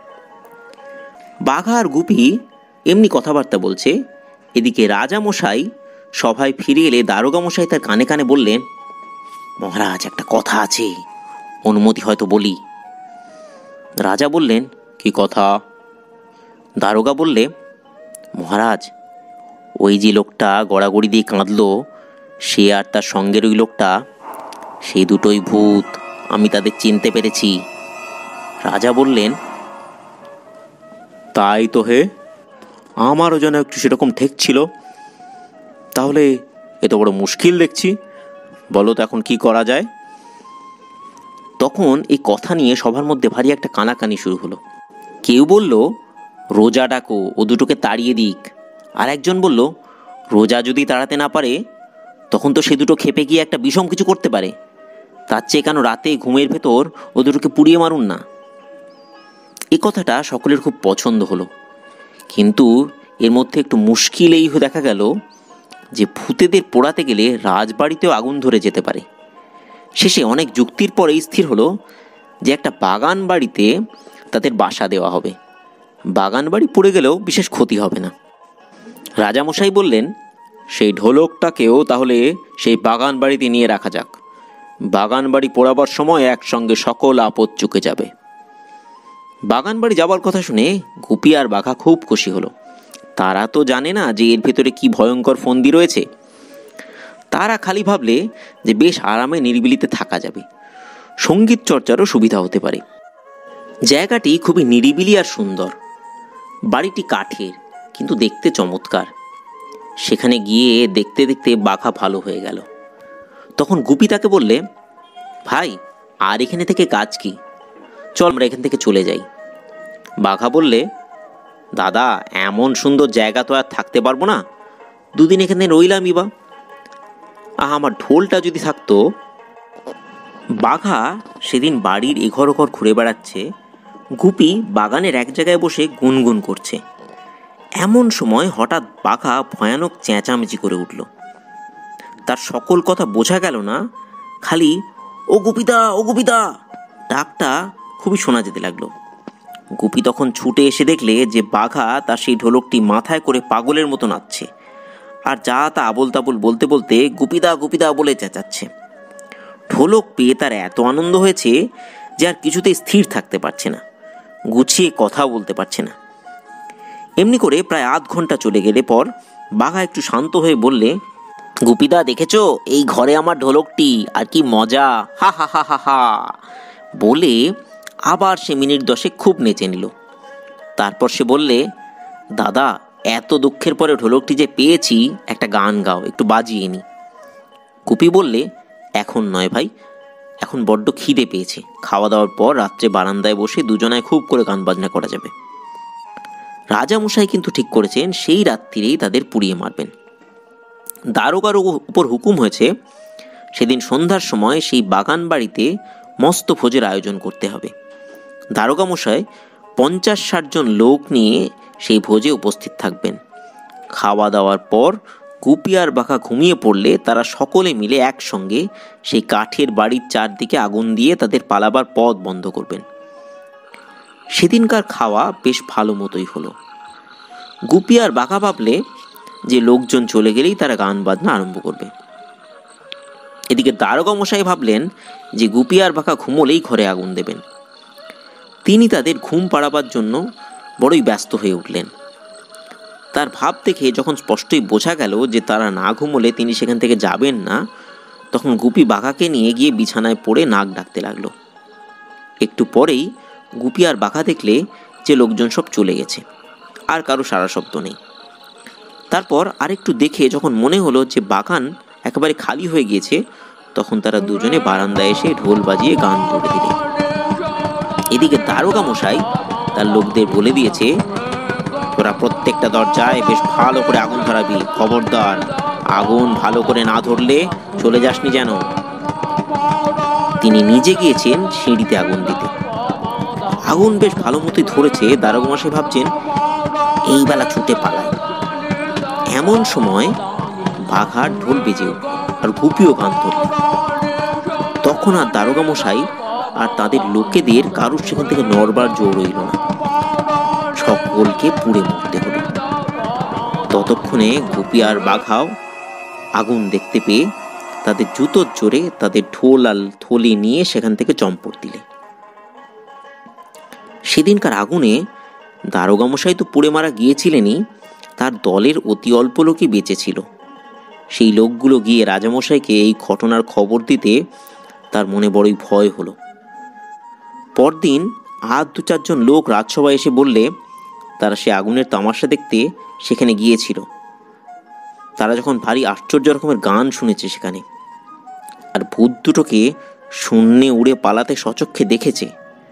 বাঘা আর গুপি এমনি কথাবার্তা বলছে, এদিকে রাজামশাই সভায় ফিরে এলে দারোগামশাই তার কানে কানে বললেন, মহারাজ, একটা কথা আছে, অনুমতি হয়তো বলি। রাজা বললেন, কি কথা? দারোগা বললে, মহারাজ, ওই যে লোকটা গড়াগড়ি দিয়ে কাঁদলো, সে আর তার সঙ্গের ওই লোকটা, সেই দুটোই ভূত। আমি তাদের চিনতে পেরেছি। রাজা বললেন, তাই তো হে, আমারও যেন একটু সেরকম ঠেকছিল। তাহলে এত বড় মুশকিল দেখছি, বলো তো এখন কি করা যায়? তখন এই কথা নিয়ে সবার মধ্যে ভারী একটা কানাকানি শুরু হলো। কেউ বলল, রোজা ডাকো, ও দুটোকে তাড়িয়ে দিক। আর একজন বলল, রোজা যদি তাড়াতে না পারে তখন তো সে দুটো খেপে গিয়ে একটা বিষম কিছু করতে পারে, তার চেয়ে কেন রাতে ঘুমের ভেতর ও দুটোকে পুড়িয়ে মারুন না। এই কথাটা সকলের খুব পছন্দ হলো, কিন্তু এর মধ্যে একটু মুশকিল এই দেখা গেল যে ভূতেদের পোড়াতে গেলে রাজবাড়িতেও আগুন ধরে যেতে পারে। শেষে অনেক যুক্তির পরে স্থির হলো যে একটা বাগান বাড়িতে তাদের বাসা দেওয়া হবে। বাগান বাড়ি পুড়ে গেলেও বিশেষ ক্ষতি হবে না। রাজামশাই বললেন, সেই ঢোলকটাকেও তাহলে সেই বাগান বাড়িতে নিয়ে রাখা যাক। বাগান বাড়ি পোড়াবার সময় একসঙ্গে সকল আপদ চুকে যাবে। বাগান বাড়ি যাবার কথা শুনে গুপি আর বাঘা খুব খুশি হলো। তারা তো জানে না যে এর ভেতরে কি ভয়ঙ্কর ফন্দি রয়েছে। তারা খালি ভাবলে যে বেশ আরামে নিরিবিলিতে থাকা যাবে, সঙ্গীত চর্চারও সুবিধা হতে পারে। জায়গাটি খুবই নিরিবিলি আর সুন্দর। বাড়িটি কাঠের, কিন্তু দেখতে চমৎকার। সেখানে গিয়ে দেখতে দেখতে বাঘা ভালো হয়ে গেল। তখন গুপি তাকে বললে, ভাই, আর এখানে থেকে কাজ কি? চল আমরা এখান থেকে চলে যাই। বাঘা বললে, দাদা, এমন সুন্দর জায়গা তো আর থাকতে পারবো না, দুদিন এখানে রইলামই বা। আহ, আমার ঢোলটা যদি থাকতো। বাঘা সেদিন বাড়ির এঘর ওঘর ঘুরে বেড়াচ্ছে, গুপি বাগানের এক জায়গায় বসে গুনগুন করছে। এমন সময় হঠাৎ বাঘা ভয়ানক চেঁচামেচি করে উঠল। তার সকল কথা বোঝা গেল না, খালি ও গুপিদা, ও গুপিদা ডাকটা খুবই শোনা যেতে লাগলো। গুপি তখন ছুটে এসে দেখলে যে বাঘা তার সেই ঢোলকটি মাথায় করে পাগলের মতো নাচছে, আর যা তা আবোল তাবোল বলতে বলতে গুপিদা গুপিদা বলে চেঁচাচ্ছে। ঢোলক পেয়ে তার এত আনন্দ হয়েছে যে আর কিছুতেই স্থির থাকতে পারছে না, গুছিয়ে কথা বলতে পারছে না। এমনি করে প্রায় আধ ঘন্টা চলে গেলে পর বাঘা একটু শান্ত হয়ে বললে, গুপিদা, দেখেছো এই ঘরে আমার ঢোলকটি, আর কি মজা, হা হা হা হা হা বলে আবার সে মিনিট দশে খুব নেচে নিল। তারপর সে বললে, দাদা, এত দুঃখের পরে ঢোলকটি যে পেয়েছি, একটা গান গাও, একটু বাজিয়ে নি। গুপি বললে, এখন নয় ভাই, এখন বড্ড খিদে পেয়েছে, খাওয়া দাওয়ার পর রাত্রে বারান্দায় বসে দুজনায় খুব করে গান বাজনা করা যাবে। রাজামশাই কিন্তু ঠিক করেছেন সেই রাত্রিরেই তাদের পুড়িয়ে মারবেন। দারোগার উপর হুকুম হয়েছে সেদিন সন্ধ্যার সময় সেই বাগান বাড়িতে মস্ত ভোজের আয়োজন করতে হবে। দারোগা মশাই পঞ্চাশ ষাট জন লোক নিয়ে সেই ভোজে উপস্থিত থাকবেন। খাওয়া দাওয়ার পর গুপি আর বাঘা ঘুমিয়ে পড়লে তারা সকলে মিলে একসঙ্গে সেই কাঠের বাড়ির চারদিকে আগুন দিয়ে তাদের পালাবার পথ বন্ধ করবেন। সেদিনকার খাওয়া বেশ ভালো মতোই হলো। গুপি আর বাঘা ভাবলে যে লোকজন চলে গেলেই তারা গান বাজনা আরম্ভ করবে। এদিকে দারোগা মশাই ভাবলেন যে গুপি আর বাঘা ঘুমোলেই ঘরে আগুন দেবেন। তিনি তাদের ঘুম পাড়াবার জন্য বড়ই ব্যস্ত হয়ে উঠলেন। তার ভাব দেখে যখন স্পষ্টই বোঝা গেল যে তারা না ঘুমোলে তিনি সেখান থেকে যাবেন না, তখন গুপি বাঘাকে নিয়ে গিয়ে বিছানায় পড়ে নাক ডাকতে লাগলো। একটু পরেই গুপি আর বাঘা দেখলে যে লোকজন সব চলে গেছে, আর কারো সারা শব্দ নেই। তারপর আরেকটু দেখে যখন মনে হলো যে বাগান একেবারে খালি হয়ে গিয়েছে, তখন তারা দুজনে বারান্দায় এসে ঢোল বাজিয়ে গান ধরে দিলে। এদিকে দারোগা মশাই তার লোকদের বলে দিয়েছে, তোরা প্রত্যেকটা দরজায় বেশ ভালো করে আগুন ধরাবি, খবরদার আগুন ভালো করে না ধরলে চলে যাসনি যেন। তিনি নিজে গিয়েছেন সিঁড়িতে আগুন দিতে। আগুন বেশ ভালো মতোই ধরেছে। দারোগা মশাই ভাবছেন, এই বেলা ছুটে পালায়। এমন সময় বাঘার ঢোল বেজে উঠল আর গুপিও গান ধরল। তখন আর দারোগা মশাই আর তাদের লোকেদের কারুর সেখান থেকে নড়বার জোর রইল না, সকলকে পুড়ে মরতে হলো। ততক্ষণে গুপি আর বাঘাও আগুন দেখতে পেয়ে তাদের জুতোর জোরে তাদের ঢোল আর থলি নিয়ে সেখান থেকে চম্পট দিলে। সেদিনকার আগুনে দারোগা মশাই তো পুড়ে মারা গিয়েছিলেনই, তার দলের অতি অল্প লোকই বেঁচে ছিল। সেই লোকগুলো গিয়ে রাজামশাইকে এই ঘটনার খবর দিতে তার মনে বড়ই ভয় হলো। পরদিন আর দু চারজন লোক রাজসভায় এসে বললে তারা সে আগুনের তামাশা দেখতে সেখানে গিয়েছিল। তারা যখন ভারী আশ্চর্য রকমের গান শুনেছে সেখানে, আর ভূত দুটোকে শূন্যে উড়ে পালাতে সচক্ষে দেখেছে,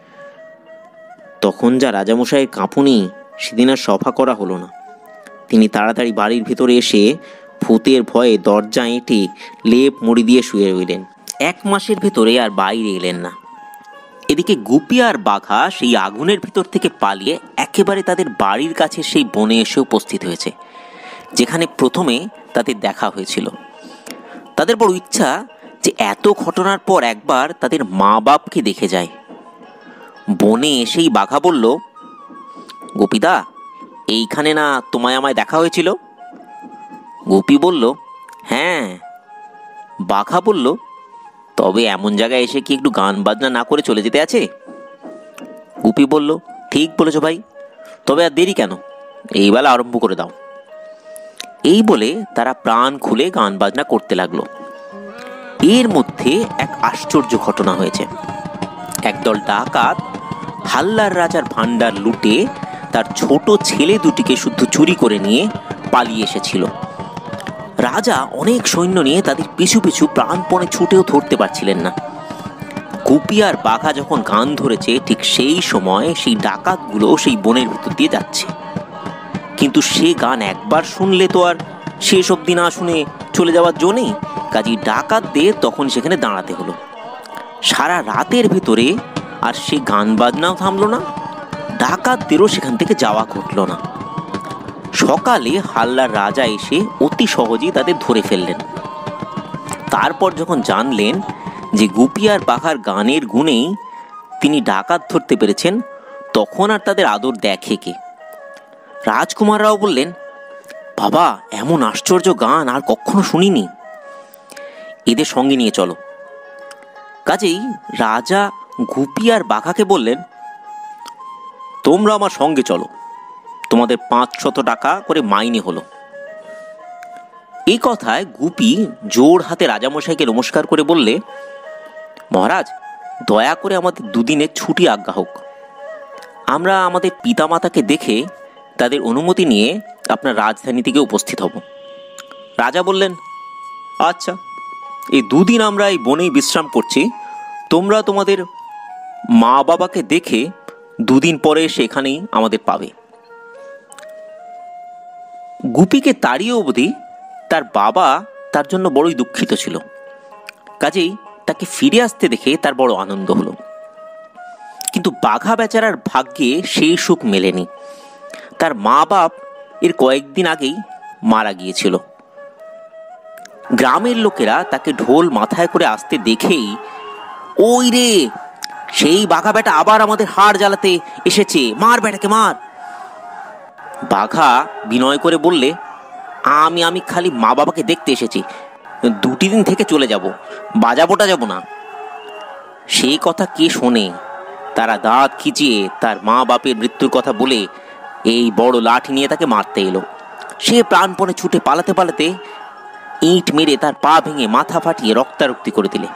তখন যা রাজামশাইয়ের কাঁপুনি, সেদিন আর সফা করা হলো না। তিনি তাড়াতাড়ি বাড়ির ভিতরে এসে ভূতের ভয়ে দরজা এঁটে লেপ মুড়ি দিয়ে শুয়ে রইলেন। এক মাসের ভেতরে আর বাইরে এলেন না। এদিকে গুপি আর বাঘা সেই আগুনের ভিতর থেকে পালিয়ে একেবারে তাদের বাড়ির কাছে সেই বনে এসে উপস্থিত হয়েছে, যেখানে প্রথমে তাদের দেখা হয়েছিল। তাদের বড় ইচ্ছা যে এত ঘটনার পর একবার তাদের মা বাপকে দেখে যায়। বনে এসেই বাঘা বলল, গোপীদা, এইখানে না তোমায় আমায় দেখা হয়েছিল? গোপী বলল, হ্যাঁ। বাঘা বলল, তবে এমন জায়গায় এসে কি একটু গান বাজনা না করে চলে যেতে আছে? গুপি বলল, ঠিক বলেছ ভাই, তবে আর দেরি কেন, এই বেলা আরম্ভ করে দাও। এই বলে তারা প্রাণ খুলে গান বাজনা করতে লাগলো। এর মধ্যে এক আশ্চর্য ঘটনা হয়েছে। একদল ডাকাত হাল্লার রাজার ভান্ডার লুটে তার ছোট ছেলে দুটিকে শুদ্ধ চুরি করে নিয়ে পালিয়ে এসেছিল। রাজা অনেক সৈন্য নিয়ে তাদের পিছু পিছু প্রাণপণে ছুটেও ধরতে পারছিলেন না। গুপি আর বাঘা যখন গান ধরেছে, ঠিক সেই সময় সেই ডাকাতগুলো সেই বনের ভিতর দিয়ে যাচ্ছে। কিন্তু সে গান একবার শুনলে তো আর শেষ অবধি না শুনে চলে যাওয়ার জো নেই, কাজেই ডাকাতদের তখন সেখানে দাঁড়াতে হলো। সারা রাতের ভেতরে আর সে গান বাজনাও থামলো না, ডাকাতদেরও সেখান থেকে যাওয়া ঘটল না। সকালে হাল্লার রাজা এসে অতি সহজেই তাদের ধরে ফেললেন। তারপর যখন জানলেন যে গুপি আর বাঘার গানের গুণেই তিনি ডাকাত ধরতে পেরেছেন, তখন আর তাদের আদর দেখে কে। রাজকুমাররাও বললেন, বাবা, এমন আশ্চর্য গান আর কখনো শুনিনি, এদের সঙ্গে নিয়ে চলো। কাজেই রাজা গুপি আর বাঘাকে বললেন, তোমরা আমার সঙ্গে চলো, তোমাদের পাঁচ শত টাকা করে মাইনে হলো। এই কথায় গুপি জোর হাতে রাজামশাইকে নমস্কার করে বললে, মহারাজ, দয়া করে আমাদের দুদিনের ছুটি আজ্ঞা হোক। আমরা আমাদের পিতামাতাকে দেখে তাদের অনুমতি নিয়ে আপনার রাজধানী থেকে উপস্থিত হব। রাজা বললেন, আচ্ছা, এই দুদিন আমরা এই বনেই বিশ্রাম করছি, তোমরা তোমাদের মা বাবাকে দেখে দুদিন পরে সেখানেই আমাদের পাবে। গুপিকে তাড়িয়ে অবধি তার বাবা তার জন্য বড়ই দুঃখিত ছিল, কাজেই তাকে ফিরে আসতে দেখে তার বড় আনন্দ হলো। কিন্তু বাঘা বেচারার ভাগ্যে সেই সুখ মেলেনি। তার মা বাপ এর কয়েকদিন আগেই মারা গিয়েছিল। গ্রামের লোকেরা তাকে ঢোল মাথায় করে আসতে দেখেই, ওই রে, সেই বাঘা বেটা আবার আমাদের হাড় জ্বালাতে এসেছে, মার বেটাকে মার। বাঘা বিনয় করে বললে, আমি আমি খালি মা বাবাকে দেখতে এসেছি, দুটি দিন থেকে চলে যাব, বাজাবোটা যাব না। সেই কথা কে শোনে? তারা দাঁত খিচিয়ে তার মা বাপের মৃত্যুর কথা বলে এই বড় লাঠি নিয়ে তাকে মারতে এলো। সে প্রাণপণে ছুটে পালাতে পালাতে ইট মেরে তার পা ভেঙে মাথা ফাটিয়ে রক্তারক্তি করে দিলে।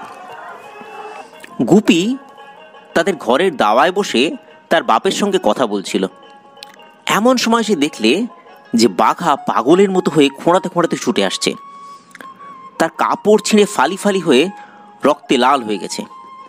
গুপি তাদের ঘরের দাওয়ায় বসে তার বাপের সঙ্গে কথা বলছিল। এমন সময় সে দেখলে যে বাঘা পাগলের মতো হয়ে খোঁড়াতে খোঁড়াতে ছুটে আসছে। তার কাপড় ছিঁড়ে ফালি ফালি হয়ে রক্তে লাল হয়ে গেছে।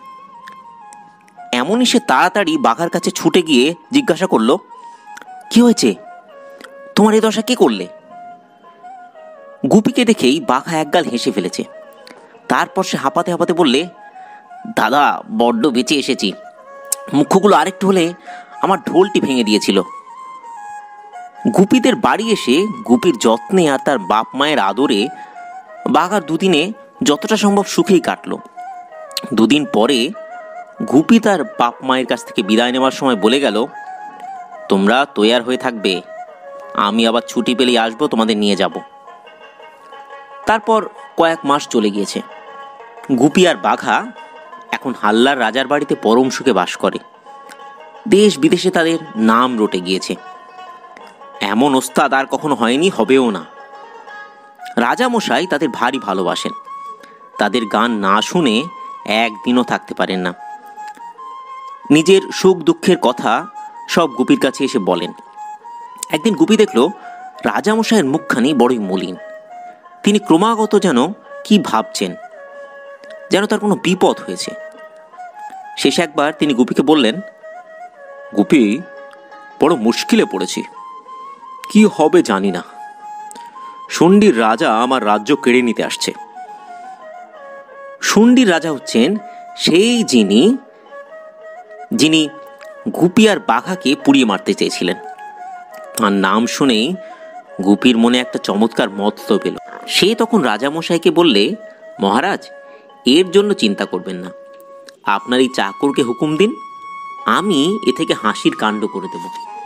এমনই সে তাড়াতাড়ি বাঘার কাছে ছুটে গিয়ে জিজ্ঞাসা করলো, কি হয়েছে? তোমার এই দশা কে করলে? গুপিকে দেখেই বাঘা একগাল হেসে ফেলেছে। তারপর সে হাঁপাতে হাঁপাতে বললে, দাদা, বড্ড বেঁচে এসেছি। মুখ্যগুলো আরেকটু হলে আমার ঢোলটি ভেঙে দিয়েছিল। গুপিদের বাড়ি এসে গুপির যত্নে আর তার বাপ মায়ের আদরে বাঘা দুদিনে যতটা সম্ভব সুখেই কাটল। দুদিন পরে গুপি তার বাপ মায়ের কাছ থেকে বিদায় নেওয়ার সময় বলে গেল, তোমরা তৈয়ার হয়ে থাকবে, আমি আবার ছুটি পেলেই আসবো, তোমাদের নিয়ে যাব। তারপর কয়েক মাস চলে গিয়েছে। গুপি আর বাঘা এখন হাল্লার রাজার বাড়িতে পরম সুখে বাস করে। দেশ বিদেশে তাদের নাম রটে গিয়েছে। এমন ওস্তাদ আর কখনো হয়নি, হবেও না। রাজামশাই তাদের ভারী ভালোবাসেন। তাদের গান না শুনে একদিনও থাকতে পারেন না। নিজের সুখ দুঃখের কথা সব গুপির কাছে এসে বলেন। একদিন গুপি দেখল রাজামশাইয়ের মুখখানি বড়ই মলিন। তিনি ক্রমাগত যেন কি ভাবছেন, যেন তার কোনো বিপদ হয়েছে। শেষে একবার তিনি গুপিকে বললেন, গুপি, বড় মুশকিলে পড়েছি, কি হবে জানি না। শুন্ডির রাজা আমার রাজ্য কেড়ে নিতে আসছে। শুন্ডির রাজা হচ্ছেন সেই যিনি যিনি গুপি আর বাঘাকে পুড়িয়ে মারতে চেয়েছিলেন। আর নাম শুনেই গুপির মনে একটা চমৎকার মতলব এলো। সে তখন রাজামশাইকে বললে, মহারাজ, এর জন্য চিন্তা করবেন না, আপনার এই চাকরকে হুকুম দিন, আমি এ থেকে হাসির কাণ্ড করে দেব।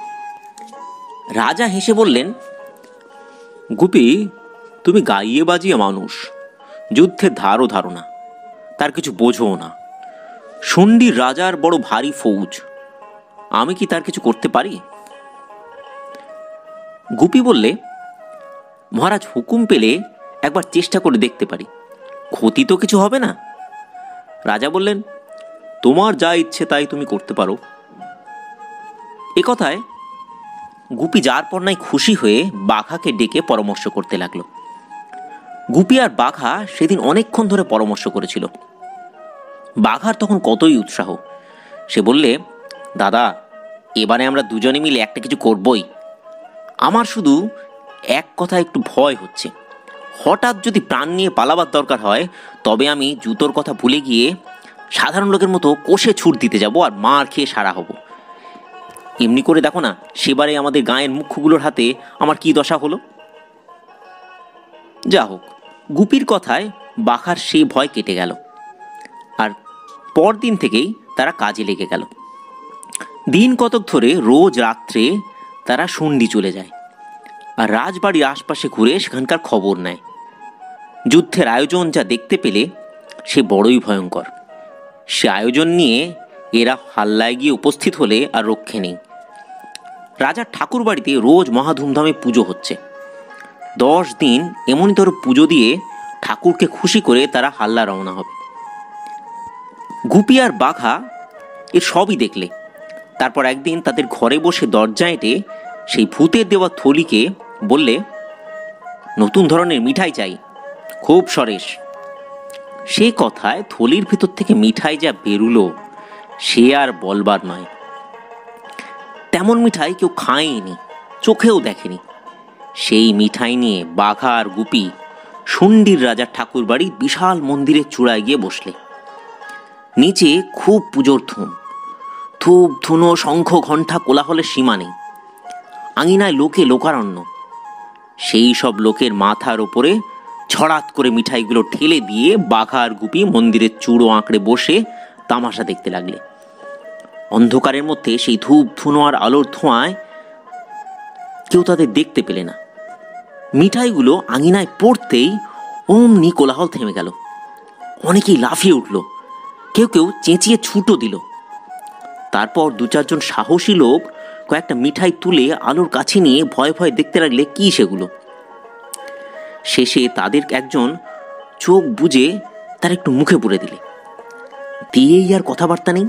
রাজা হেসে বললেন, গুপি, তুমি গাইয়ে বাজিয়ে মানুষ, যুদ্ধের ধারও ধারণা, তার কিছু বোঝও না। শুন্ডির রাজার বড় ভারী ফৌজ, আমি কি তার কিছু করতে পারি? গুপি বললে, মহারাজ, হুকুম পেলে একবার চেষ্টা করে দেখতে পারি, ক্ষতি তো কিছু হবে না। রাজা বললেন, তোমার যা ইচ্ছে তাই তুমি করতে পারো। এ কথায় গুপি যার পর নাই খুশি হয়ে বাঘাকে ডেকে পরামর্শ করতে লাগলো। গুপি আর বাঘা সেদিন অনেকক্ষণ ধরে পরামর্শ করেছিল। বাঘার তখন কতই উৎসাহ। সে বললে, দাদা, এবারে আমরা দুজনে মিলে একটা কিছু করবই। আমার শুধু এক কথা একটু ভয় হচ্ছে, হঠাৎ যদি প্রাণ নিয়ে পালাবার দরকার হয়, তবে আমি জুতোর কথা ভুলে গিয়ে সাধারণ লোকের মতো কষে ছুট দিতে যাব আর মার খেয়ে সারা হব। এমনি করে দেখো না, সেবারে আমাদের গায়ের মুখ্যগুলোর হাতে আমার কি দশা হলো। যা হোক, গুপির কথায় বাঘার সেই ভয় কেটে গেল। আর পরদিন থেকেই তারা কাজে লেগে গেল। দিন কতক ধরে রোজ রাত্রে তারা শুন্ডি চলে যায় আর রাজবাড়ির আশপাশে ঘুরে সেখানকার খবর নেয়। যুদ্ধের আয়োজন যা দেখতে পেলে সে বড়ই ভয়ঙ্কর। সে আয়োজন নিয়ে এরা হাল্লায় গিয়ে উপস্থিত হলে আর রক্ষে নেই। রাজার ঠাকুর বাড়িতে রোজ মহা ধুমধামে পুজো হচ্ছে। দশ দিন এমনই ধরো পুজো দিয়ে ঠাকুরকে খুশি করে তারা হাল্লা রওনা হবে। গুপি আর বাঘা এর সবই দেখলে। তারপর একদিন তাদের ঘরে বসে দরজা এঁটে সেই ভূতের দেওয়া থলিকে বললে, নতুন ধরনের মিঠাই চাই, খুব সরেস। সে কথায় থলির ভিতর থেকে মিঠাই যা বেরুলো সে আর বলবার নয়। তেমন মিঠাই কেউ খায়নি, চোখেও দেখেনি। সেই মিঠাই নিয়ে বাঘা আর গুপি শুন্ডির রাজার ঠাকুর বাড়ি বিশাল মন্দিরের চূড়ায় গিয়ে বসলে। নিচে খুব পুজোর ধুম, ধূপ ধুনো শঙ্খ ঘণ্টা কোলাহলের সীমা নেই। আঙিনায় লোকে লোকারণ্য। সেই সব লোকের মাথার ওপরে ছড়াত করে মিঠাইগুলো ঠেলে দিয়ে বাঘা আর গুপি মন্দিরের চূড়ো আঁকড়ে বসে তামাশা দেখতে লাগলে। অন্ধকারের মধ্যে সেই ধূপ ধুনো আর আলোর ধোঁয়ায় কেউ তাদের দেখতে পেলে না। মিঠাইগুলো আঙিনায় পড়তেই অমনি কোলাহল থেমে গেল। অনেকেই লাফিয়ে উঠল, কেউ কেউ চেঁচিয়ে ছুটো দিল। তারপর দু চারজন সাহসী লোক কয়েকটা মিঠাই তুলে আলোর কাছে নিয়ে ভয় ভয় দেখতে লাগলে কি সেগুলো। শেষে তাদের একজন চোখ বুজে তার একটু মুখে পুরে দিলে, দিয়েই আর কথাবার্তা নেই।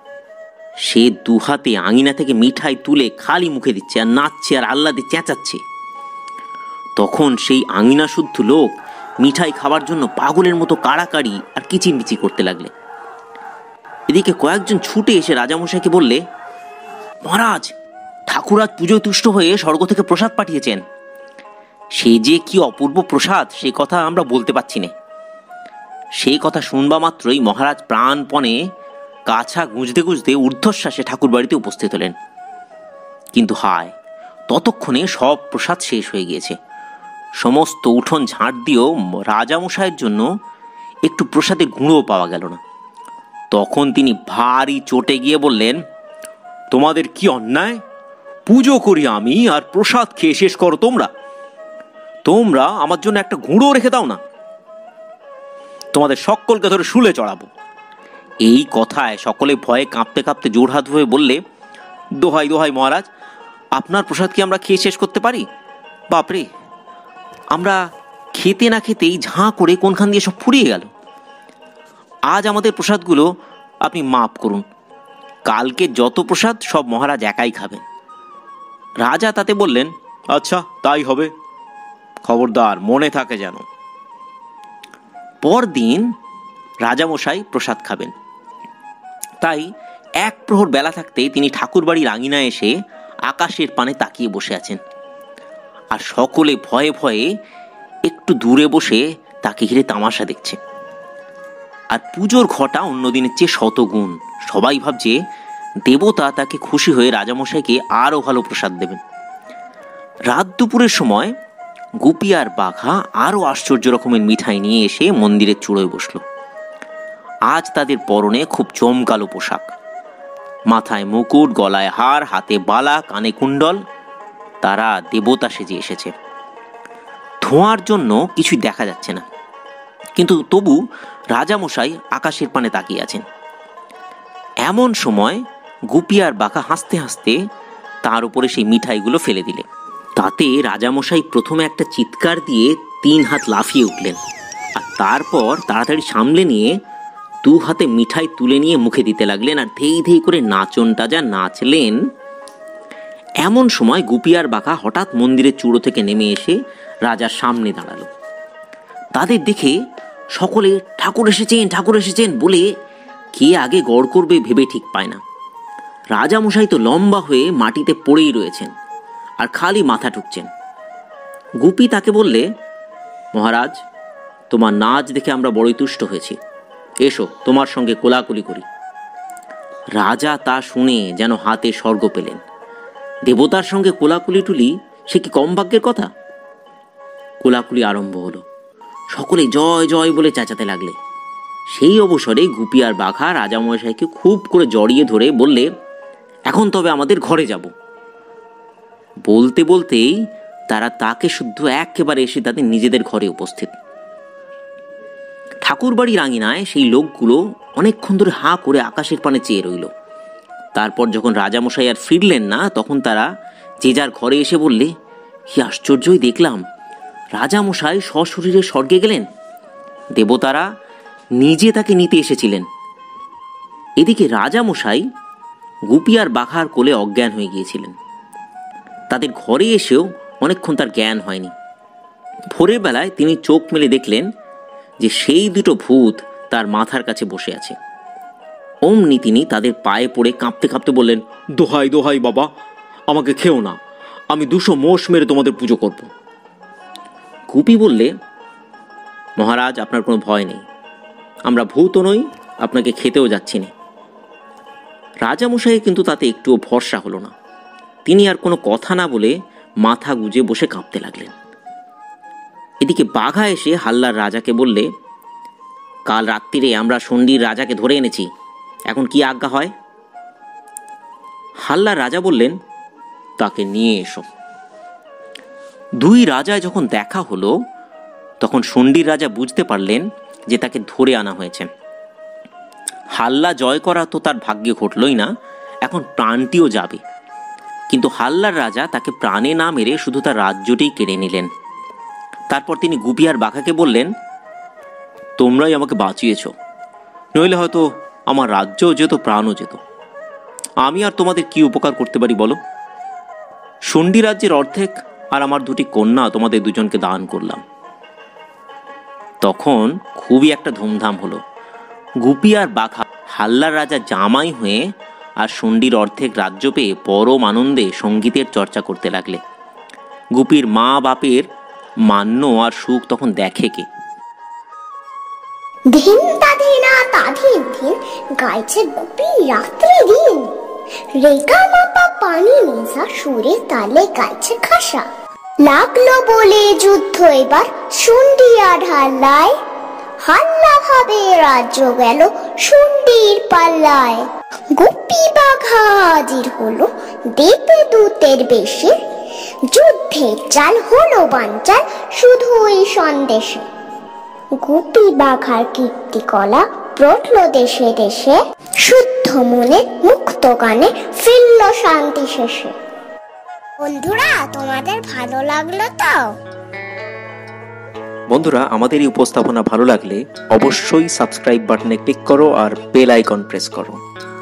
সে দুহাতে আঙিনা থেকে মিঠাই তুলে খালি মুখে দিচ্ছে আর নাচছে আর আহ্লাদে চেঁচাচ্ছে। তখন সেই আঙিনা শুদ্ধ লোক মিঠাই খাবার জন্য পাগলের মতো কাড়াকাড়ি আর কিচিরমিচি করতে লাগলে। এদিকে কয়েকজন ছুটে এসে রাজামশাইকে বললে, মহারাজ, ঠাকুর আজ পুজোয় তুষ্ট হয়ে স্বর্গ থেকে প্রসাদ পাঠিয়েছেন। সে যে কি অপূর্ব প্রসাদ সে কথা আমরা বলতে পারছি না। সেই কথা শুনবা মাত্রই মহারাজ প্রাণপণে কাছা গুঁজতে গুঁজতে ঊর্ধ্বশ্বাসে ঠাকুর বাড়িতে উপস্থিত হলেন। কিন্তু হায়, ততক্ষণে সব প্রসাদ শেষ হয়ে গিয়েছে। সমস্ত উঠোন ঝাঁট দিয়েও রাজামশাইয়ের জন্য একটু প্রসাদের গুঁড়ো পাওয়া গেল না। তখন তিনি ভারী চটে গিয়ে বললেন, তোমাদের কি অন্যায়! পুজো করি আমি, আর প্রসাদ খেয়ে শেষ করো তোমরা। তোমরা আমার জন্য একটা গুঁড়ো রেখে দাও না, তোমাদের সকলকে ধরে শুলে চড়াবো। এই কথায় সকলে ভয়ে কাঁপতে কাঁপতে জোড়হাত হয়ে বললে, দোহাই দোহাই মহারাজ, আপনার প্রসাদ কি আমরা খেয়ে শেষ করতে পারি? বাপরে, আমরা খেতে না খেতেই ঝাঁ করে কোনখান দিয়ে সব ফুরিয়ে গেল। আজ আমাদের প্রসাদগুলো আপনি মাপ করুন, কালকে যত প্রসাদ সব মহারাজ একাই খাবেন। রাজা তাতে বললেন, আচ্ছা তাই হবে, খবরদার মনে থাকে যেন। পরদিন রাজামশাই প্রসাদ খাবেন, তাই এক প্রহর বেলা থাকতেই তিনি ঠাকুর বাড়ির আঙিনায় এসে আকাশের পানে তাকিয়ে বসে আছেন। আর সকলে ভয়ে ভয়ে একটু দূরে বসে তাকে ঘিরে তামাশা দেখছে। আর পুজোর ঘটা অন্যদিনের চেয়ে শতগুণ। সবাই ভাবছে দেবতা তাকে খুশি হয়ে রাজামশাইকে আরও ভালো প্রসাদ দেবেন। রাত দুপুরের সময় গুপি আর বাঘা আরও আশ্চর্য রকমের মিঠাই নিয়ে এসে মন্দিরের চূড়োয় বসল। আজ তাদের পরনে খুব জমকালো পোশাক, মাথায় মুকুট, গলায় হার, হাতে বালা, কানে কুণ্ডল। তারা দেবতা সেজে এসেছে। ধোঁয়ার জন্য কিছুই দেখা যাচ্ছে না, কিন্তু তবু রাজামশাই আকাশের পানে তাকিয়ে আছেন। এমন সময় গুপি আর বাঘা হাসতে হাসতে তার উপরে সেই মিঠাইগুলো ফেলে দিলে। তাতে রাজামশাই প্রথমে একটা চিৎকার দিয়ে তিন হাত লাফিয়ে উঠলেন, আর তারপর তাড়াতাড়ি সামলে নিয়ে দু হাতে মিঠাই তুলে নিয়ে মুখে দিতে লাগলেন, আর ধেই ধেই করে নাচনটা যা নাচলেন। এমন সময় গুপি আর বাঘা হঠাৎ মন্দিরের চূড়ো থেকে নেমে এসে রাজার সামনে দাঁড়ালো। তাদের দেখে সকলে ঠাকুর এসেছেন, ঠাকুর এসেছেন বলে কে আগে গড় করবে ভেবে ঠিক পায় না। রাজামশাই তো লম্বা হয়ে মাটিতে পড়েই রয়েছেন আর খালি মাথা ঠুকছেন। গুপি তাকে বললে, মহারাজ, তোমার নাচ দেখে আমরা বড়ই তুষ্ট হয়েছি, এসো তোমার সঙ্গে কোলাকুলি করি। রাজা তা শুনে যেন হাতে স্বর্গ পেলেন। দেবতার সঙ্গে কোলাকুলি টুলি সে কি কম ভাগ্যের কথা। কোলাকুলি আরম্ভ হলো, সকলে জয় জয় বলে চেঁচাতে লাগলে। সেই অবসরে গুপি আর বাঘা রাজামশাইকে খুব করে জড়িয়ে ধরে বললে, এখন তবে আমাদের ঘরে যাব। বলতে বলতেই তারা তাকে শুদ্ধ একেবারে এসে তাদের নিজেদের ঘরে উপস্থিত। ঠাকুর বাড়ির আঙিনায় সেই লোকগুলো অনেকক্ষণ ধরে হাঁ করে আকাশের পানে চেয়ে রইল। তারপর যখন রাজামশাই আর ফিরলেন না, তখন তারা যে যার ঘরে এসে বললে, কি আশ্চর্যই দেখলাম, রাজামশাই সশরীরে স্বর্গে গেলেন, দেবতারা নিজে তাকে নিতে এসেছিলেন। এদিকে রাজামশাই গুপি আর বাঘার কোলে অজ্ঞান হয়ে গিয়েছিলেন। তাদের ঘরে এসেও অনেকক্ষণ তার জ্ঞান হয়নি। ভোরের বেলায় তিনি চোখ মেলে দেখলেন যে সেই দুটো ভূত তার মাথার কাছে বসে আছে। অমনি তিনি তাদের পায়ে পড়ে কাঁপতে কাঁপতে বললেন, দোহাই দোহাই বাবা, আমাকে খেও না, আমি দুশো মোষ মেরে তোমাদের পুজো করব। গুপি বললে, মহারাজ, আপনার কোনো ভয় নেই, আমরা ভূতও নই, আপনাকে খেতেও যাচ্ছি না। রাজামশাই কিন্তু তাতে একটুও ভরসা হলো না। তিনি আর কোনো কথা না বলে মাথা গুজে বসে কাঁপতে লাগলেন। এদিকে বাঘা এসে হাল্লার রাজাকে বললে, কাল রাত্রিরে আমরা সন্ডির রাজাকে ধরে এনেছি, এখন কি আজ্ঞা হয়? হাল্লার রাজা বললেন, তাকে নিয়ে এসো। দুই রাজায় যখন দেখা হলো, তখন সন্ডির রাজা বুঝতে পারলেন যে তাকে ধরে আনা হয়েছে। হাল্লা জয় করা তো তার ভাগ্যে ঘটলই না, এখন প্রাণটিও যাবে। কিন্তু হাল্লার রাজা তাকে প্রাণে না মেরে শুধু তার রাজ্যটাই কেড়ে নিলেন। তারপর তিনি গুপি আর বাঘাকে বললেন, তোমরাই আমাকে বাঁচিয়েছ, নইলে হয়তো আমার রাজ্যও যেত, প্রাণও যেত। আমি আর তোমাদের কি উপকার করতে পারি বলো? সন্ডি রাজ্যের অর্ধেক আর আমার দুটি কন্যা তোমাদের দুজনকে দান করলাম। তখন খুবই একটা ধুমধাম হলো। গুপি আর বাঘা হাল্লার রাজা জামাই হয়ে আর শুন্ডির অর্ধেক রাজ্য পেয়ে পরম আনন্দে সঙ্গীতের চর্চা করতে লাগলে। গুপির মা বাপের মান্য আর সুখ তখন দেখে কে? ধিন তাধিনা তাধিন ধিন গাইছে গুপি রাত্রি দিন, রেগা মাপা পানি মেজা সুরে তালে গাইছে খাসা। লাগলো বলে যুদ্ধ এবার শুন্ডি আর হাল্লায়, হাল্লা ভাবে রাজ্য গেল শুন্ডির পাল্লায়। গুপি বাঘা হাজির হলো দেবে দূতের বেশে, যুদ্ধে চাল হলো বানচাল শুধুই সন্দেশে। গুপি বাঘার কীর্তি কলা প্রটল দেশে দেশে, শুদ্ধ মনে মুক্ত গানে ফিরল শান্তি শেষে। বন্ধুরা, তোমাদের ভালো লাগলো তো? বন্ধুরা, আমাদের এই উপস্থাপনা ভালো লাগলে অবশ্যই সাবস্ক্রাইব বাটনে ক্লিক করো আর বেল আইকন প্রেস করো।